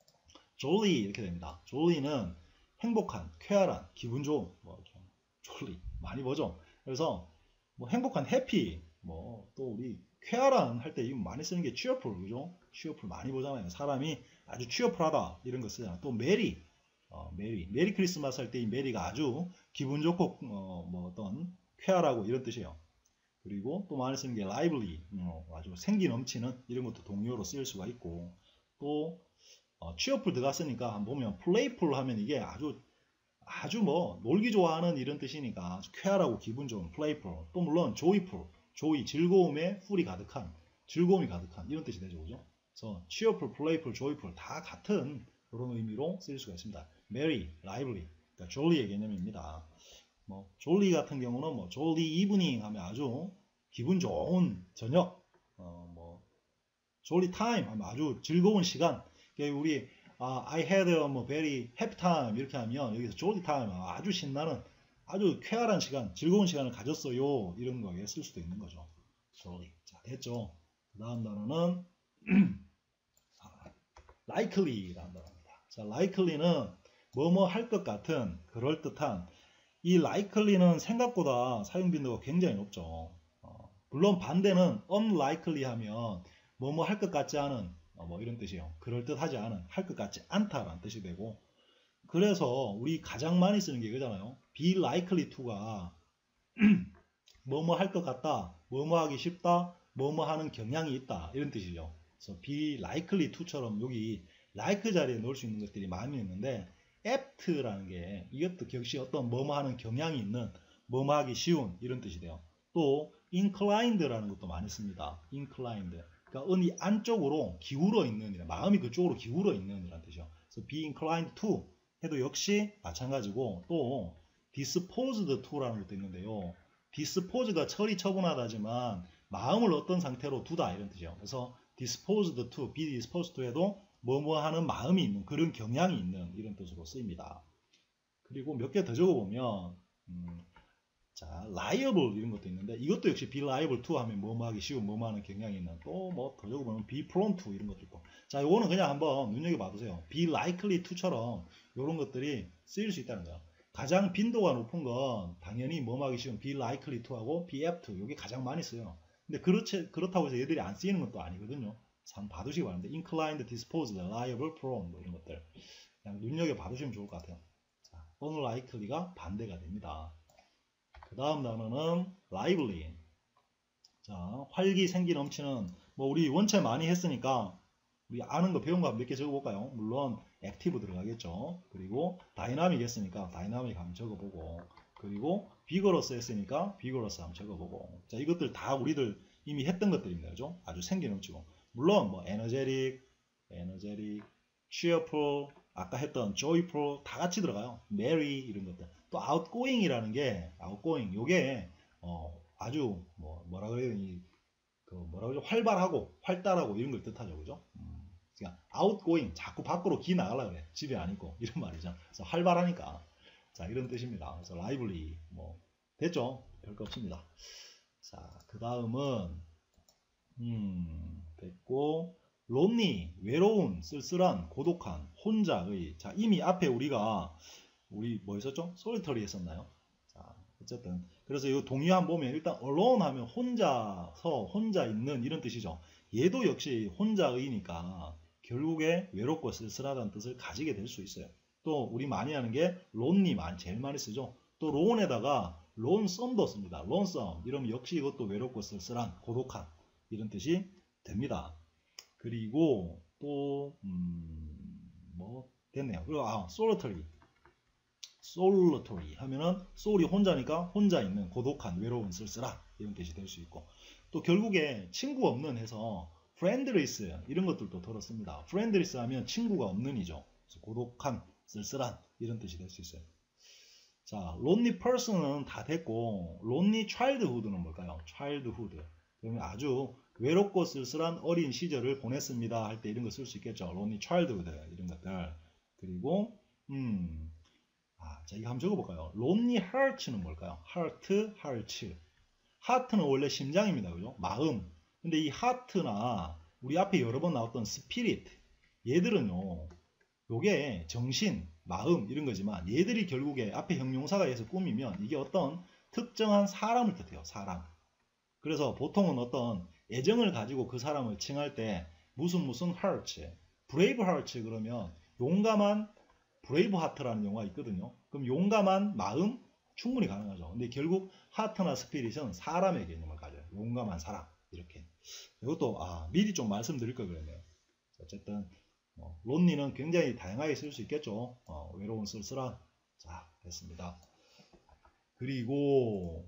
jolly 이렇게 됩니다. jolly는 행복한, 쾌활한, 기분 좋은, 뭐 jolly 많이 보죠. 그래서 뭐 행복한, happy, 뭐 또 우리 쾌활한 할 때 이거 많이 쓰는 게 cheerful, 그죠? cheerful 많이 보잖아요. 사람이 아주 cheerful하다 이런 거 쓰잖아요. 또 merry, 어, 메리, 메리 크리스마스 할 때 이 메리가 아주 기분 좋고 어, 뭐 어떤 쾌활하고 이런 뜻이에요. 그리고 또 많이 쓰는 게 lively, 어, 아주 생기 넘치는 이런 것도 동요로 쓰일 수가 있고, 또 어, cheerful 들어갔으니까 한번 보면 playful 하면 이게 아주 아주 뭐 놀기 좋아하는 이런 뜻이니까 아주 쾌활하고 기분 좋은 playful. 또 물론 joyful, joy 즐거움에 풀이 가득한, 즐거움이 가득한 이런 뜻이 되죠, 그죠? 그래서 cheerful, playful, joyful 다 같은 그런 의미로 쓰일 수가 있습니다. merry, lively, 그러니까 jolly의 개념입니다. 뭐 jolly 같은 경우는 뭐 jolly evening 하면 아주 기분 좋은 저녁, 어, 뭐 jolly time 하면 아주 즐거운 시간. 우리 아, I had a 뭐 very happy time 이렇게 하면 여기서 jolly time 아주 신나는 아주 쾌활한 시간, 즐거운 시간을 가졌어요. 이런 거에 쓸 수도 있는 거죠. jolly. 자, 됐죠. 그 다음 단어는 likely라는 단어입니다. 자, likely는 뭐뭐 할 것 같은, 그럴듯한. 이 likely는 생각보다 사용 빈도가 굉장히 높죠. 어, 물론 반대는 unlikely 하면 뭐뭐 할 것 같지 않은, 어, 뭐 이런 뜻이에요. 그럴듯하지 않은, 할 것 같지 않다라는 뜻이 되고, 그래서 우리 가장 많이 쓰는 게 이거잖아요. be likely to가 뭐뭐 할 것 같다, 뭐뭐 하기 쉽다, 뭐뭐 하는 경향이 있다 이런 뜻이죠. 그래서 be likely to처럼 여기 like 자리에 넣을 수 있는 것들이 많이 있는데, apt라는 게 이것도 역시 어떤 뭐뭐 하는 경향이 있는, 뭐뭐 하기 쉬운 이런 뜻이 돼요. 또 inclined라는 것도 많이 씁니다. inclined. 그러니까 어디 안쪽으로 기울어 있는, 마음이 그쪽으로 기울어 있는 이라는 뜻이죠. 그래서 be inclined to 해도 역시 마찬가지고, 또 disposed to라는 것도 있는데요. dispose가 처리 처분하다지만 마음을 어떤 상태로 두다 이런 뜻이죠. 그래서 disposed to, be disposed to 해도 뭐뭐 하는 마음이 있는, 그런 경향이 있는 이런 뜻으로 쓰입니다. 그리고 몇 개 더 적어보면 음, 자, liable 이런 것도 있는데, 이것도 역시 be liable to 하면 뭐뭐 하기 쉬운, 뭐뭐 하는 경향이 있는. 또 뭐 더 적어보면 be prone to 이런 것도 있고. 자, 이거는 그냥 한번 눈여겨봐두세요. be likely to처럼 이런 것들이 쓰일 수 있다는 거예요. 가장 빈도가 높은 건 당연히 뭐뭐 하기 쉬운 be likely to하고 be apt to, 이게 가장 많이 써요. 근데 그렇지, 그렇다고 해서 얘들이 안 쓰이는 것도 아니거든요. 참 봐두시기 바랍니다. inclined, disposed, liable, prone 뭐 이런 것들 그냥 눈여겨 봐두시면 좋을 것 같아요. 자, unlikely가 반대가 됩니다. 그 다음 단어는 lively. 자, 활기 생기 넘치는. 뭐 우리 원체 많이 했으니까 우리 아는 거 배운 거 몇 개 적어볼까요? 물론 active 들어가겠죠. 그리고 dynamic 했으니까 dynamic 한번 적어보고, 그리고 vigorous 했으니까 vigorous 한번 적어보고. 자, 이것들 다 우리들 이미 했던 것들입니다. 그죠? 아주 생기 넘치고. 물론 뭐 energetic, energetic, cheerful, 아까 했던 joyful 다 같이 들어가요. merry 이런 것들. 또 outgoing이라는 게 outgoing 요게 어, 아주 뭐 뭐라 그래요? 이, 그 뭐라 그러죠? 활발하고 활달하고 이런 걸 뜻하죠, 그죠? 음, 그러니까 outgoing 자꾸 밖으로 기 나가려 그래. 집에 안 있고 이런 말이죠. 그래서 활발하니까 자 이런 뜻입니다. 그래서 lively 뭐 됐죠? 별거 없습니다. 자 그 다음은 음 됐고 lonely 외로운 쓸쓸한 고독한 혼자의 자 이미 앞에 우리가 우리 뭐 했었죠? solitary 했었나요? 자 어쨌든 그래서 이 동의한 보면 일단 alone 하면 혼자서 혼자 있는 이런 뜻이죠. 얘도 역시 혼자의니까 결국에 외롭고 쓸쓸하다는 뜻을 가지게 될 수 있어요. 또 우리 많이 하는 게 lonely 많이 제일 많이 쓰죠. 또 lone에다가 lonesome도 씁니다. lonesome 이러면 역시 이것도 외롭고 쓸쓸한 고독한 이런 뜻이 됩니다. 그리고 또 음, 뭐 됐네요. 그리고 아 solitary solitary 하면은 soul이 혼자니까 혼자 있는 고독한 외로운 쓸쓸한 이런 뜻이 될 수 있고 또 결국에 친구 없는 해서 friendless 이런 것들도 들었습니다. friendless 하면 친구가 없는 이죠. 그래서 고독한 쓸쓸한 이런 뜻이 될 수 있어요. 자 lonely person은 다 됐고 lonely childhood는 뭘까요? childhood 그러면 아주 외롭고 쓸쓸한 어린 시절을 보냈습니다 할 때 이런 거 쓸 수 있겠죠. lonely childhood 이런 것들 그리고 음 아, 자, 이거 한번 적어볼까요? lonely heart는 뭘까요? heart, heart. heart는 원래 심장입니다. 그죠? 마음. 근데 이 heart나 우리 앞에 여러 번 나왔던 spirit, 얘들은요, 요게 정신, 마음 이런 거지만 얘들이 결국에 앞에 형용사가 해서 꾸미면 이게 어떤 특정한 사람을 뜻해요. 사람. 그래서 보통은 어떤 애정을 가지고 그 사람을 칭할 때 무슨 무슨 heart, brave heart 그러면 용감한 브레이브 하트라는 영화 있거든요. 그럼 용감한 마음 충분히 가능하죠. 근데 결국 하트나 스피릿은 사람의 개념을 가져요. 용감한 사람 이렇게. 이것도 아, 미리 좀 말씀드릴 걸 그랬네요. 어쨌든 뭐, 론니는 굉장히 다양하게 쓸 수 있겠죠. 어, 외로운 쓸쓸한. 자 됐습니다. 그리고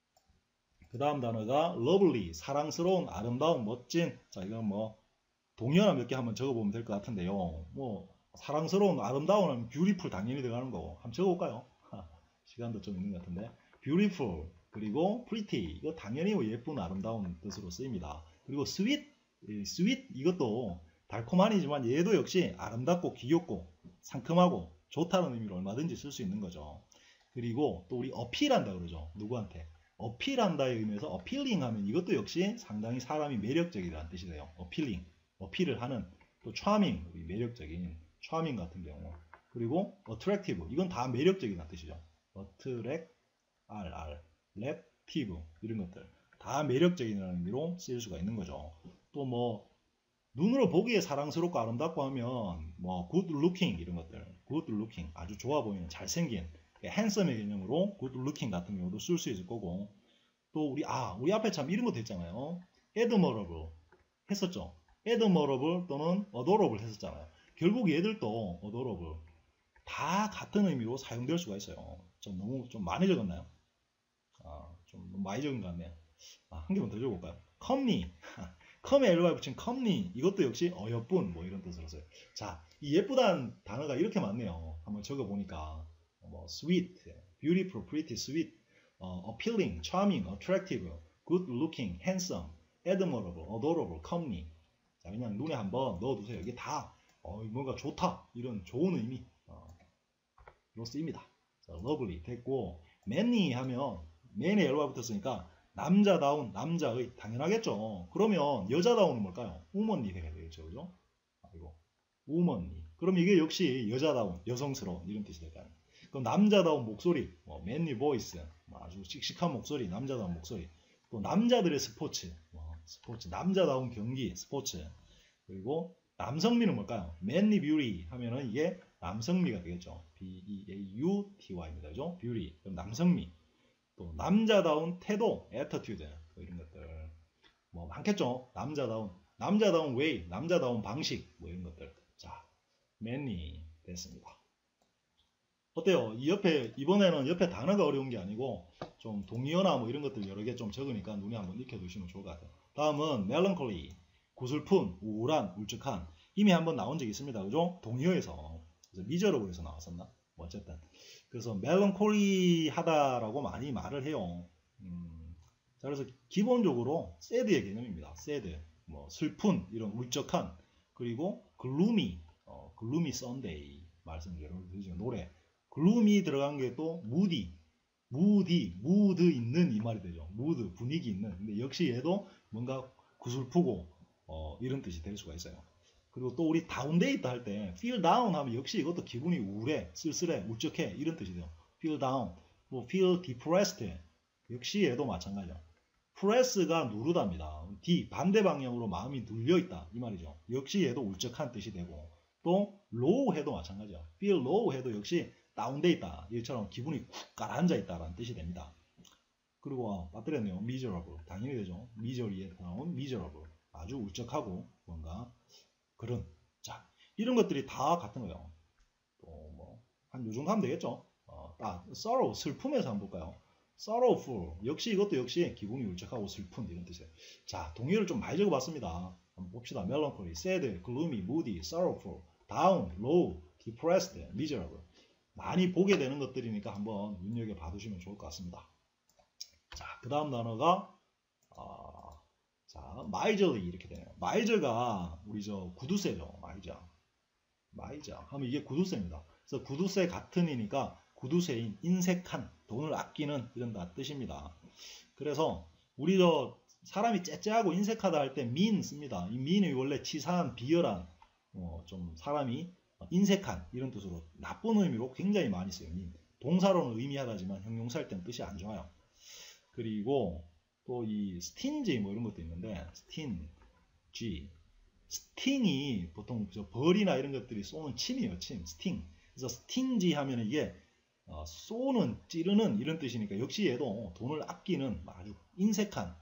그 다음 단어가 lovely 사랑스러운 아름다운 멋진. 자 이건 뭐 동의어나 몇 개 한번 적어보면 될 것 같은데요. 뭐 사랑스러운 아름다운 하면 beautiful 당연히 들어가는 거고 한번 적어볼까요? 시간도 좀 있는 것 같은데 beautiful 그리고 pretty 이거 당연히 예쁜 아름다운 뜻으로 쓰입니다. 그리고 sweet sweet 이것도 달콤하니지만 얘도 역시 아름답고 귀엽고 상큼하고 좋다는 의미로 얼마든지 쓸 수 있는 거죠. 그리고 또 우리 어필한다 그러죠. 누구한테 어필한다의 의미에서 appealing 하면 이것도 역시 상당히 사람이 매력적이라는 뜻이 돼요. appealing 어필을 하는 또 charming 우리 매력적인 charming 같은 경우 그리고 attractive 이건 다 매력적이라는 뜻이죠. attract, r, r, attractive 이런 것들 다 매력적이라는 의미로 쓰일 수가 있는 거죠. 또 뭐 눈으로 보기에 사랑스럽고 아름답고 하면 뭐 good looking 이런 것들 good looking 아주 좋아 보이는 잘생긴 handsome의 개념으로 good looking 같은 경우도 쓸 수 있을 거고 또 우리 아 우리 앞에 참 이런 것도 있잖아요. admirable 했었죠. admirable 또는 adorable 했었잖아요. 결국 얘들도 adorable 다 같은 의미로 사용될 수가 있어요. 좀 너무 좀 많이 적었나요? 아, 좀 너무 많이 적은 것 같네요. 아, 한 개만 더 적어볼까요? comely com에 ly 붙인 comely 이것도 역시 어여쁜 뭐 이런 뜻으로 써요. 자, 이 예쁘다는 단어가 이렇게 많네요. 한번 적어보니까 뭐 sweet, beautiful, pretty, sweet, 어, appealing, charming, attractive, good looking, handsome, admirable, adorable, comely 자, 그냥 눈에 한번 넣어두세요. 이게 다 어, 뭔가 좋다 이런 좋은 의미 어, 로 쓰입니다. 자, lovely 됐고 manly 하면 man에 ly 붙었으니까 남자다운 남자의 당연하겠죠. 그러면 여자다운은 뭘까요? womanly 해야 되겠죠, 그죠? 그리고 womanly. 그럼 이게 역시 여자다운, 여성스러운 이런 뜻이 될까요? 그럼 남자다운 목소리, 뭐 manly voice, 뭐 아주 씩씩한 목소리, 남자다운 목소리. 또 남자들의 스포츠, 뭐 스포츠, 남자다운 경기, 스포츠. 그리고 남성미는 뭘까요? manly beauty 하면은 이게 남성미가 되겠죠. B E A U T Y입니다, 그죠? beauty. 그럼 남성미. 또 남자다운 태도, attitude 뭐 이런 것들 뭐 많겠죠. 남자다운 남자다운 way, 남자다운 방식 뭐 이런 것들. 자, manly 됐습니다. 어때요? 이 옆에 이번에는 옆에 단어가 어려운 게 아니고 좀 동의어나 뭐 이런 것들 여러 개 좀 적으니까 눈에 한번 익혀두시면 좋을 것 같아요. 다음은 melancholy 구슬픈, 우울한, 울적한. 이미 한번 나온 적이 있습니다. 그죠? 동요에서. 그래서 미저러블에서 나왔었나? 뭐 어쨌든. 그래서 멜런콜리하다라고 많이 말을 해요. 음, 자, 그래서 기본적으로 새드의 개념입니다. 새드. 뭐 슬픈, 이런 울적한, 그리고 글루미, 어, 글루미 썬데이 말씀드리죠. 노래. 글루미 들어간 게 또 무디, 무디, 무드 있는 이 말이 되죠. 무드, 분위기 있는. 근데 역시 얘도 뭔가 구슬프고 어, 이런 뜻이 될 수가 있어요. 그리고 또 우리 다운돼 있다 할 때 feel down 하면 역시 이것도 기분이 우울해, 쓸쓸해, 울적해 이런 뜻이 돼요. feel down, 뭐 feel depressed 역시 얘도 마찬가지죠. press가 누르답니다. D 반대 방향으로 마음이 눌려 있다 이 말이죠. 역시 얘도 울적한 뜻이 되고 또 low 해도 마찬가지죠. feel low 해도 역시 다운돼 있다 이처럼 기분이 쿡 가라앉아 있다라는 뜻이 됩니다. 그리고 아, 빠뜨렸네요. miserable 당연히 되죠. misery에 나온 miserable 아주 울적하고 뭔가 그런 자 이런 것들이 다 같은 거예요. 또 뭐 한 요 정도 하면 되겠죠. 어, 아, sorrow 슬픔에서 한번 볼까요? sorrowful 역시 이것도 역시 기분이 울적하고 슬픈 이런 뜻이에요. 자 동의어를 좀 많이 적어봤습니다. 한번 봅시다. melancholy, sad, gloomy, moody, sorrowful, down, low, depressed, miserable 많이 보게 되는 것들이니까 한번 눈여겨 봐두시면 좋을 것 같습니다. 자 그 다음 단어가 어, 자, 마이저리 이렇게 되네요. 마이저가 우리 저 구두쇠죠. 마이저. 마이저 하면 이게 구두쇠입니다. 그래서 구두쇠 같은 이니까 구두쇠인 인색한 돈을 아끼는 이런 다 뜻입니다. 그래서 우리 저 사람이 째째하고 인색하다 할 때 mean 씁니다. 이 mean이 원래 치사한 비열한 어, 좀 사람이 인색한 이런 뜻으로 나쁜 의미로 굉장히 많이 써요. mean. 동사로는 의미하다지만 형용사일 때는 뜻이 안 좋아요. 그리고 또 이 스틴지 뭐 이런 것도 있는데 스틴지 스팅이 보통 저 벌이나 이런 것들이 쏘는 침이에요. 침 스팅. 그래서 스팅지 하면 이게 어, 쏘는 찌르는 이런 뜻이니까 역시 얘도 돈을 아끼는 아주 인색한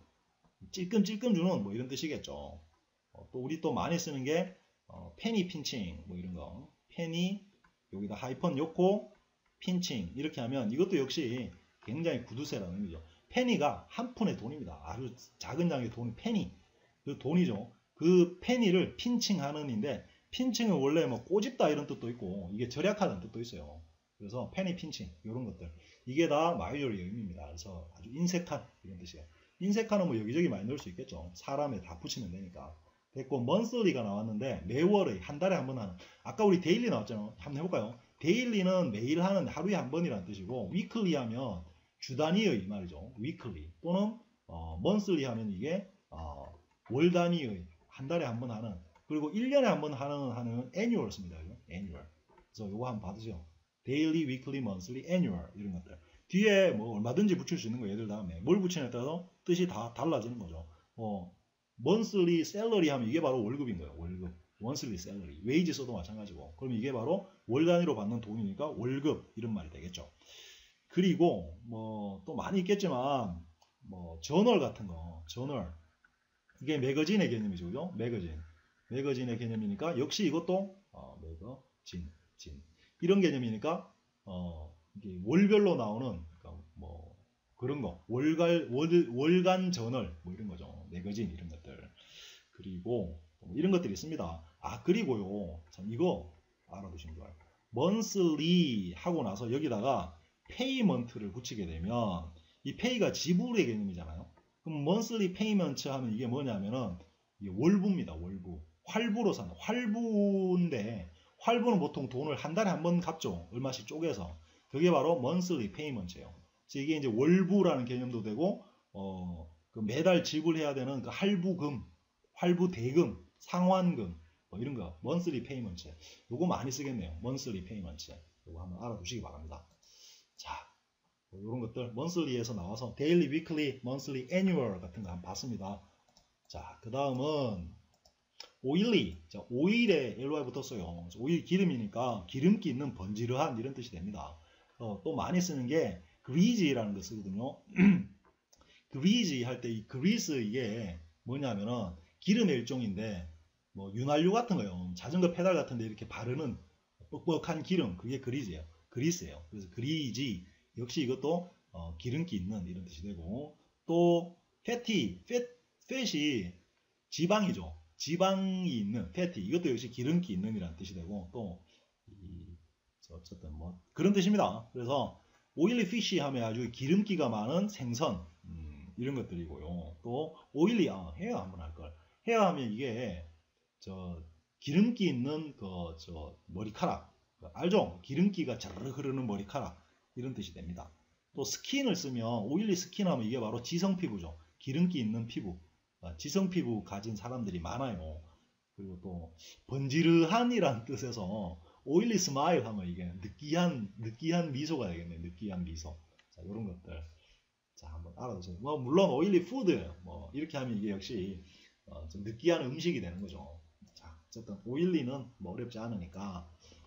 찔끔찔끔 주는 뭐 이런 뜻이겠죠. 어, 또 우리 또 많이 쓰는 게 어, 페니 핀칭 뭐 이런 거 페니 여기다 하이펀 넣고 핀칭 이렇게 하면 이것도 역시 굉장히 구두쇠라는 의미죠. 페니가 한 푼의 돈입니다. 아주 작은 장의 돈이 페니. 그 돈이죠. 그 페니를 핀칭하는 인데 핀칭은 원래 뭐 꼬집다 이런 뜻도 있고 이게 절약하는 뜻도 있어요. 그래서 페니 핀칭 이런 것들 이게 다 마이저리의 의미입니다. 그래서 아주 인색한 이런 뜻이에요. 인색한은 뭐 여기저기 많이 넣을 수 있겠죠. 사람에 다 붙이면 되니까. 됐고 먼슬리가 나왔는데 매월의 한 달에 한 번 하는 아까 우리 데일리 나왔잖아요. 한번 해볼까요? 데일리는 매일 하는 하루에 한 번이라는 뜻이고 위클리 하면 주 단위의 말이죠. weekly 또는 어, monthly 하면 이게 어, 월 단위의 한 달에 한 번 하는 그리고 일 년에 한 번 하는 하는 annual 씁니다. annual. 그래서 요거 한번 받으죠. daily, weekly, monthly, annual 이런 것들. 뒤에 뭐 얼마든지 붙일 수 있는 거 예를 다음에 뭘 붙이냐에 따라서 뜻이 다 달라지는 거죠. 어, monthly salary 하면 이게 바로 월급인 거예요. 월급. monthly salary. wage 써도 마찬가지고. 그럼 이게 바로 월 단위로 받는 돈이니까 월급 이런 말이 되겠죠. 그리고 뭐 또 많이 있겠지만 뭐 저널 같은 거 저널 이게 매거진의 개념이죠. 그죠? 매거진 매거진의 개념이니까 역시 이것도 어, 매거진 진 이런 개념이니까 어, 이게 월별로 나오는 그러니까 뭐 그런 거 월간 월, 월간 저널 뭐 이런 거죠. 매거진 이런 것들 그리고 뭐 이런 것들이 있습니다. 아 그리고요 참 이거 알아두시면 좋아요. monthly 하고 나서 여기다가 페이먼트를 붙이게 되면 이 페이가 지불의 개념이잖아요. 그럼 monthly payment 하면 이게 뭐냐면은 이게 월부입니다. 월부. 활부로 사는 활부인데 활부는 보통 돈을 한 달에 한 번 갚죠. 얼마씩 쪼개서. 그게 바로 monthly payment예요. 그래서 이게 이제 월부라는 개념도 되고 어, 그 매달 지불해야 되는 그 할부금, 활부 대금, 상환금 뭐 이런 거 monthly payment. 요거 많이 쓰겠네요. monthly payment. 요거 한번 알아두시기 바랍니다. 자, 뭐 이런 것들 monthly에서 나와서 daily, weekly, monthly, annual 같은 거 한번 봤습니다. 자, 그 다음은 오일리. 자, 오일에 엘와이 붙었어요. 오일 기름이니까 기름기 있는 번지르한 이런 뜻이 됩니다. 어, 또 많이 쓰는 게 greasy라는 거 쓰거든요. greasy 할 때 이 grease 이게 뭐냐면은 기름의 일종인데 뭐 윤활유 같은 거요. 자전거 페달 같은 데 이렇게 바르는 뻑뻑한 기름 그게 greasy예요. 그리스예요. 그래서 그리지 역시 이것도 어, 기름기 있는 이런 뜻이 되고 또 fatty, fat, fat이 지방이죠. 지방이 있는 fatty, 이것도 역시 기름기 있는 이라는 뜻이 되고, 또 이, 어쨌든 뭐 그런 뜻입니다. 그래서 oily fish 하면 아주 기름기가 많은 생선, 음, 이런 것들이고요. 또 oily, 아, 헤어 한번 할걸. 헤어 하면 이게 저 기름기 있는 그 저 머리카락, 알죠? 기름기가 자르르 흐르는 머리카락, 이런 뜻이 됩니다. 또 스킨을 쓰면 오일리 스킨 하면 이게 바로 지성 피부죠. 기름기 있는 피부, 지성 피부 가진 사람들이 많아요. 그리고 또 번지르한이라는 뜻에서 오일리 스마일 하면 이게 느끼한 느끼한 미소가 되겠네. 느끼한 미소. 자, 이런 것들 자 한번 알아두세요. 뭐 물론 오일리 푸드 뭐 이렇게 하면 이게 역시 어, 좀 느끼한 음식이 되는 거죠. 자, 어쨌든 오일리는 뭐 어렵지 않으니까.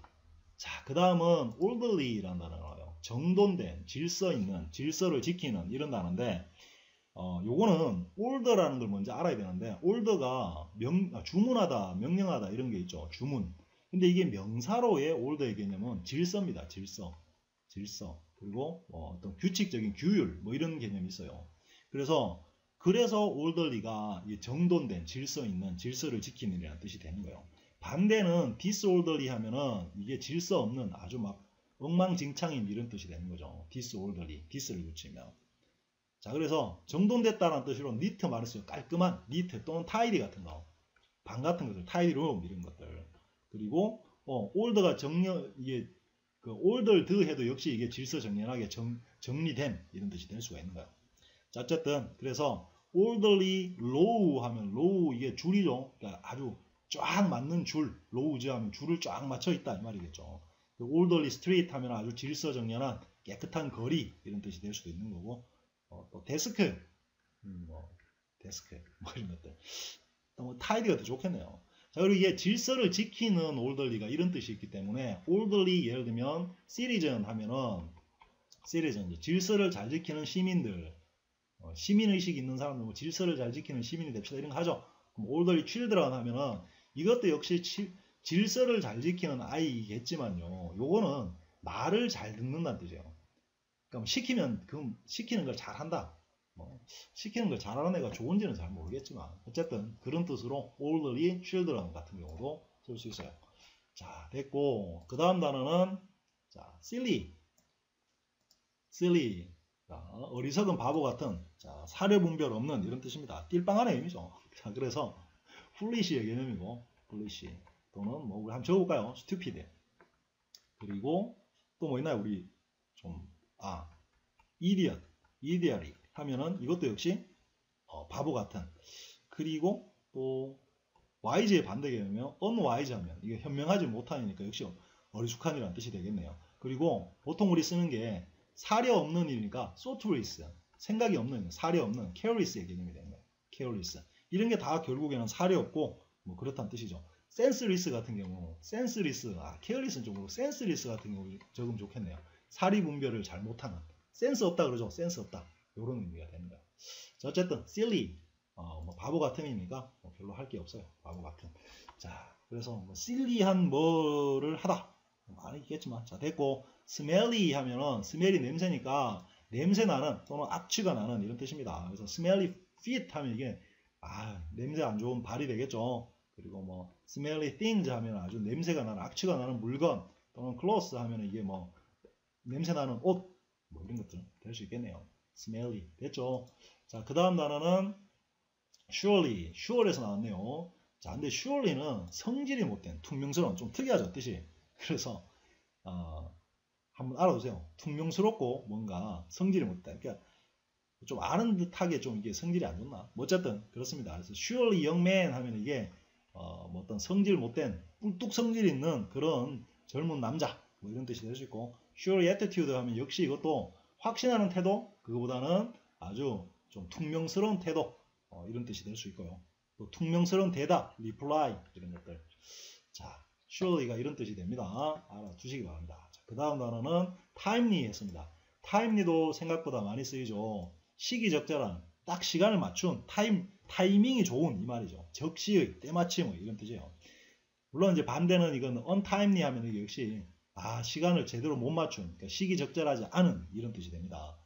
자, 그 다음은 orderly라는 단어가 나와요. 정돈된, 질서 있는, 질서를 지키는 이런 단어인데, 어, 요거는 order라는 걸 먼저 알아야 되는데, order가 명, 아, 주문하다, 명령하다 이런 게 있죠. 주문. 근데 이게 명사로의 order의 개념은 질서입니다. 질서. 질서. 그리고 뭐 어떤 규칙적인 규율, 뭐 이런 개념이 있어요. 그래서, 그래서 orderly가 정돈된, 질서 있는, 질서를 지키는 이라는 뜻이 되는 거예요. 반대는 disorderly 하면은 이게 질서 없는 아주 막 엉망진창인 이런 뜻이 되는 거죠. disorderly, dis를 붙이면. 자, 그래서 정돈됐다는 뜻으로 neat 말했어요. 깔끔한 neat 또는 tidy 같은 거, 방 같은 것들, tidy room 이런 것들. 그리고 어, order가 정렬, 이게 그 ordered 해도 역시 이게 질서 정연하게 정, 정리된 이런 뜻이 될 수가 있는 거예요. 자, 어쨌든 그래서 orderly row 하면 row 이게 줄이죠. 그러니까 아주 쫙 맞는 줄, 로우즈 하면 줄을 쫙 맞춰 있다 이 말이겠죠. orderly street 하면 아주 질서정연한 깨끗한 거리 이런 뜻이 될 수도 있는 거고, 어, 또 데스크, 음, 뭐 데스크 뭐 이런 것들, 또 뭐 타이디가 더 좋겠네요. 자, 그리고 이게 질서를 지키는 orderly가 이런 뜻이 있기 때문에 orderly 예를 들면 citizen 하면은 citizen 질서를 잘 지키는 시민들, 어, 시민의식 있는 사람들, 뭐 질서를 잘 지키는 시민이 됩시다 이런 거 하죠. 그럼 orderly children 하면은 이것도 역시 치, 질서를 잘 지키는 아이겠지만요. 요거는 말을 잘 듣는다는 뜻이에요. 그러니까 시키면 그 시키는 걸 잘한다. 뭐 시키는 걸 잘하는 애가 좋은지는 잘 모르겠지만 어쨌든 그런 뜻으로 orderly children 같은 경우도 쓸 수 있어요. 자, 됐고 그 다음 단어는 자 silly, silly. 자, 어리석은 바보 같은, 자, 사려 분별 없는 이런 뜻입니다. 띨빵하는 의미죠. 자, 그래서 foolish의 개념이고, foolish 또는 뭐 우리 한번 적어볼까요? stupid. 그리고 또 뭐 있나요? 우리 좀 아, idiot, idiotly 하면은 이것도 역시 어, 바보 같은. 그리고 또 wise의 반대 개념이면 unwise 하면 이게 현명하지 못하니까 역시 어리숙한이라는 뜻이 되겠네요. 그리고 보통 우리 쓰는 게 사려 없는 일이니까 thoughtless, 생각이 없는, 사려 없는, careless의 개념이 되는 거예요. careless. 이런 게 다 결국에는 사려 없고 뭐 그렇다는 뜻이죠. senseless 같은 경우, senseless, 아, careless는 좀 그렇고 senseless 같은 경우 적으면 좋겠네요. 사리 분별을 잘 못하는, 센스 없다 그러죠. 센스 없다. 이런 의미가 되는 거예요. 자, 어쨌든 silly, 어, 뭐 바보 같은이니까 뭐 별로 할 게 없어요. 바보 같은. 자, 그래서 뭐 silly한 뭐를 하다. 많이 있겠지만, 자, 됐고. smelly 하면은 smelly 냄새니까 냄새 나는 또는 악취가 나는 이런 뜻입니다. 그래서 smelly feet 하면 이게 아, 냄새 안 좋은 발이 되겠죠. 그리고 뭐 smelly things 하면 아주 냄새가 나는, 악취가 나는 물건, 또는 clothes 하면 이게 뭐 냄새 나는 옷, 뭐 이런 것들 될 수 있겠네요. smelly 됐죠. 자, 그 다음 단어는 surely, sure에서 나왔네요. 자, 근데 surely는 성질이 못된, 퉁명스러운, 좀 특이하죠 뜻이. 그래서 어, 한번 알아보세요. 퉁명스럽고 뭔가 성질이 못된, 그러니까 좀 아는 듯하게 좀 이게 성질이 안 좋나? 뭐 어쨌든 그렇습니다. 그래서 surely young man 하면 이게 어, 뭐 어떤 성질 못된, 뿔뚝 성질 있는 그런 젊은 남자, 뭐 이런 뜻이 될 수 있고, surely attitude 하면 역시 이것도 확신하는 태도, 그거보다는 아주 좀 퉁명스러운 태도, 어, 이런 뜻이 될 수 있고요. 또 퉁명스러운 대답, reply 이런 것들. 자, surely가 이런 뜻이 됩니다. 알아두시기 바랍니다. 자, 그 다음 단어는 timely 했습니다. timely도 생각보다 많이 쓰이죠. 시기적절한, 딱 시간을 맞춘, 타임, 타이밍이 좋은 이 말이죠. 적시의, 때마침의 이런 뜻이에요. 물론 이제 반대는 이건 untimely 하면 이게 역시 아, 시간을 제대로 못 맞춘, 그러니까 시기적절하지 않은 이런 뜻이 됩니다.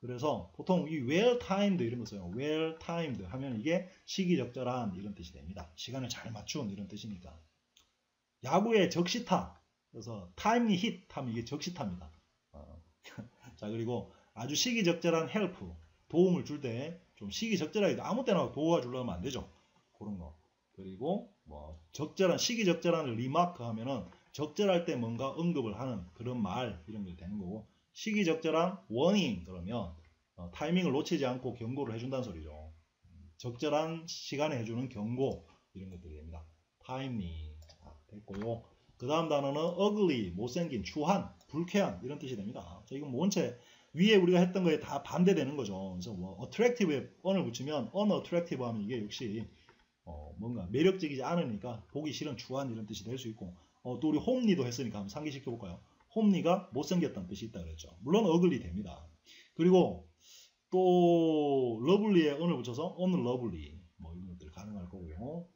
그래서 보통 이 well timed 이런 거 써요. well timed 하면 이게 시기적절한 이런 뜻이 됩니다. 시간을 잘 맞춘 이런 뜻이니까. 야구의 적시타. 그래서 timely hit 하면 이게 적시타입니다. 어. 자, 그리고 아주 시기적절한 help. 도움을 줄 때 좀 시기적절하게 아무 때나 도와주려면 안 되죠. 그런 거. 그리고 뭐 적절한 시기적절한 리마크 하면은 적절할 때 뭔가 언급을 하는 그런 말 이런 게 되는 거고, 시기적절한 워닝 그러면 어, 타이밍을 놓치지 않고 경고를 해준다는 소리죠. 적절한 시간에 해주는 경고 이런 것들이 됩니다. timely 됐고요. 그 다음 단어는 ugly 못생긴, 추한, 불쾌한 이런 뜻이 됩니다. 자, 이건 뭐 원체 위에 우리가 했던 거에 다 반대되는 거죠. 그래서 뭐 attractive에 on을 붙이면 unattractive 하면 이게 역시 어, 뭔가 매력적이지 않으니까 보기 싫은, 추한 이런 뜻이 될 수 있고, 어, 또 우리 홈리도 했으니까 한번 상기시켜 볼까요? 홈리가 못생겼다는 뜻이 있다 그랬죠. 물론 ugly 됩니다. 그리고 또 lovely에 on을 붙여서 unlovely 뭐 이런 것들 가능할 거고요.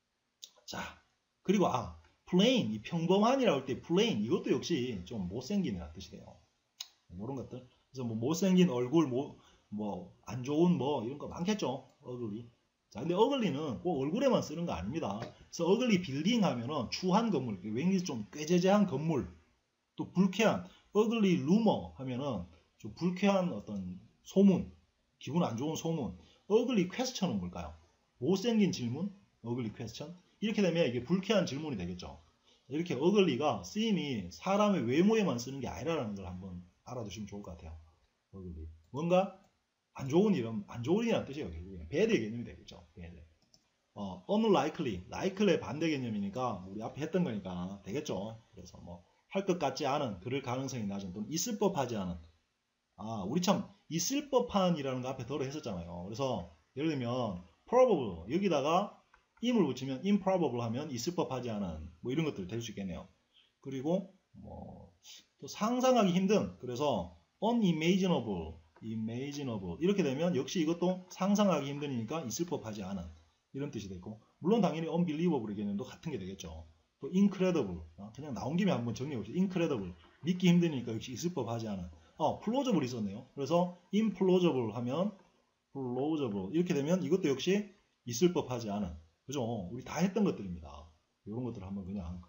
자, 그리고 아 plain 이 평범한이라고 할 때 plain 이것도 역시 좀 못생긴이라는 뜻이 돼요. 이런 것들. 그래서 뭐 못생긴 얼굴, 뭐 뭐 안 좋은 뭐 이런 거 많겠죠. ugly. 자, 근데 ugly는 꼭 얼굴에만 쓰는 거 아닙니다. 그래서 ugly 빌딩 하면은 추한 건물, 왠지 좀 꾀재재한 건물. 또 불쾌한 ugly rumor 하면은 좀 불쾌한 어떤 소문, 기분 안 좋은 소문. ugly question은 뭘까요? 못생긴 질문, ugly question. 이렇게 되면 이게 불쾌한 질문이 되겠죠. 이렇게 ugly가 쓰임이 사람의 외모에만 쓰는 게 아니라는 걸 한번 알아두시면 좋을 것 같아요. ugly. 뭔가 안 좋은 이름, 안 좋은 이라는 뜻이에요. 결국에 bad의 개념이 되겠죠. bad. 어, unlikely, likely의 반대 개념이니까 우리 앞에 했던 거니까 되겠죠. 그래서 뭐 할 것 같지 않은, 그럴 가능성이 낮은, 또는 있을 법하지 않은. 아, 우리 참 있을 법한이라는 거 앞에 덜어 했었잖아요. 그래서 예를 들면 probable 여기다가 im을 붙이면 improbable 하면 있을 법하지 않은 뭐 이런 것들 될 수 있겠네요. 그리고 뭐 또 상상하기 힘든, 그래서 unimaginable, imaginable 이렇게 되면 역시 이것도 상상하기 힘드니까 있을 법하지 않은 이런 뜻이 되고, 물론 당연히 unbelievable의 개념도 같은 게 되겠죠. 또 incredible 그냥 나온 김에 한번 정리해보죠. incredible 믿기 힘드니까 역시 있을 법하지 않은. 어, plausible 있었네요. 그래서 implausible 하면 plausible 이렇게 되면 이것도 역시 있을 법하지 않은. 그죠? 우리 다 했던 것들입니다. 이런 것들을 한번 그냥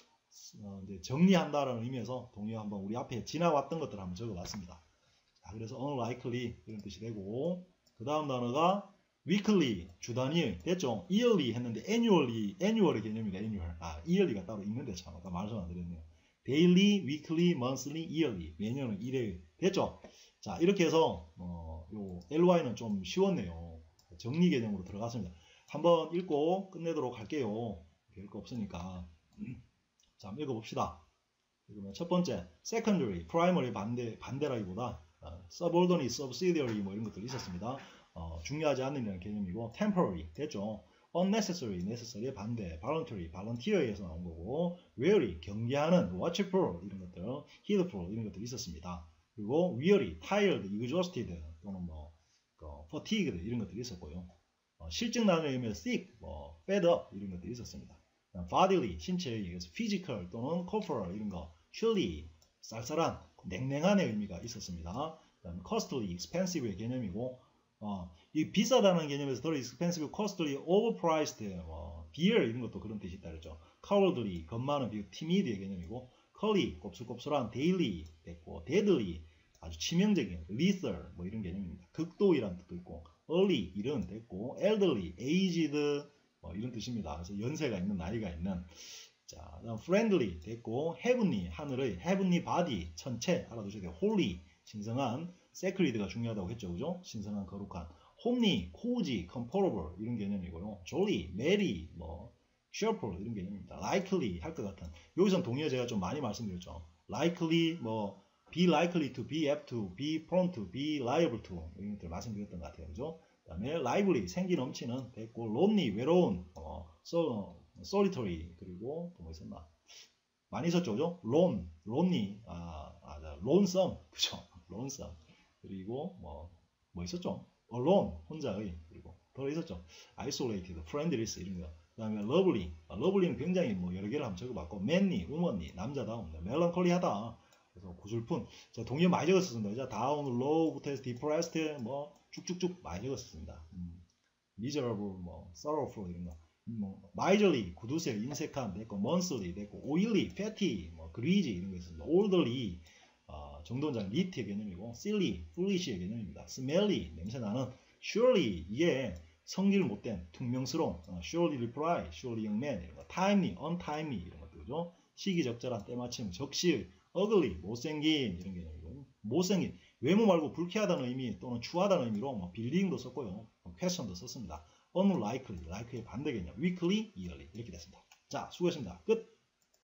어, 이제 정리한다라는 의미에서 동의어 한번 우리 앞에 지나왔던 것들을 한번 적어봤습니다. 자, 그래서 unlikely 이런 뜻이 되고, 그 다음 단어가 weekly 주 단위 됐죠? yearly 했는데 annually annual의 개념이다. annual. 아, yearly가 따로 있는데 참 아까 말씀 안 드렸네요. daily, weekly, monthly, yearly 매년은 일 회 됐죠? 자, 이렇게 해서 어, 요 엘와이는 좀 쉬웠네요. 정리 개념으로 들어갔습니다. 한번 읽고 끝내도록 할게요. 별거 없으니까. 자, 한번 읽어봅시다. 그러면 첫 번째, secondary, primary 반대, 반대라기보다 어, subordinate, subsidiary 뭐 이런 것들이 있었습니다. 어, 중요하지 않는 개념이고, temporary 됐죠. unnecessary, necessary의 반대, voluntary, volunteer에서 나온 거고, wary, 경계하는, watchful 이런 것들, heedful 이런 것들이 있었습니다. 그리고 weary, tired, exhausted 또는 뭐 어, fatigued 이런 것들이 있었고요. 어, 실증 나는 의미에서 sick, 뭐 fed up 이런 것들이 있었습니다. bodily, 신체에 의해서 physical 또는 corporal 이런 거, chilly, 쌀쌀한, 냉랭한의 의미가 있었습니다. 그다음에 costly, expensive의 개념이고, 어, 이 비싸다는 개념에서 더 expensive, costly, overpriced, 뭐, beer 이런 것도 그런 뜻이 있다 그랬죠. cowardly, 겁 많은, 비교 timid의 개념이고, curly, 곱슬곱슬한, daily 됐고, deadly, 아주 치명적인, lethal 뭐 이런 개념입니다. 극도이라는 뜻도 있고, early 이런 됐고, elderly, aged 뭐 이런 뜻입니다. 그래서 연세가 있는, 나이가 있는. 자, 그다음 friendly 됐고, heavenly 하늘의 heavenly body 천체 알아두셔야 돼요. holy 신성한, sacred가 중요하다고 했죠, 그죠? 신성한, 거룩한. homely, cozy, comfortable 이런 개념이고요. jolly, merry, 뭐 cheerful 이런 개념입니다. likely 할 것 같은. 여기선 동의어 제가 좀 많이 말씀드렸죠. likely, 뭐 be likely to, be apt to, be prone to, be liable to 이런 것들 말씀드렸던 것 같아요, 그죠? 그 다음에 lively, 생기 넘치는 됐고, lonely, 외로운, 어, so, solitary, 그리고 또 뭐 있었나? 많이 있었죠, 그죠? lone, lonely, 아, 아, lonesome, 그죠? lonesome. 그리고 뭐, 뭐 있었죠? alone, 혼자의, 그리고 더 있었죠? isolated, friendless 이런 거. 그 다음에 lovely, 아, lovely는 굉장히 뭐 여러 개를 한번 적어봤고, manly, womanly, 남자다움, melancholy하다. 그래서 고슬픈. 자, 동의어 많이 적었습니다. 그죠? down, low부터 해서 depressed, 뭐 쭉쭉쭉 많이 적었습니다. 음, miserable, 뭐 sorrowful 이런 거. 뭐 miserly, 구두쇠, 인색한 됐고, monthly 됐고, oily, fatty, 뭐 greasy 이런 거 있습니다. orderly, 어, 정돈장, neat의 개념이고, silly, foolish의 개념입니다. smelly, 냄새나는, surely, 이게 성질 못된, 퉁명스러운, 어, surely reply, surely young man 이런 거, timely, untimely 이런 것들 그죠? 시기적절한, 때마침, 적시, ugly, 못생긴 이런 개념이고, 못생긴, 외모 말고 불쾌하다는 의미 또는 추하다는 의미로 뭐 빌딩도 썼고요, question도 썼습니다. unlikely, like의 반대 개념, weakly, yearly 이렇게 됐습니다. 자, 수고했습니다. 끝.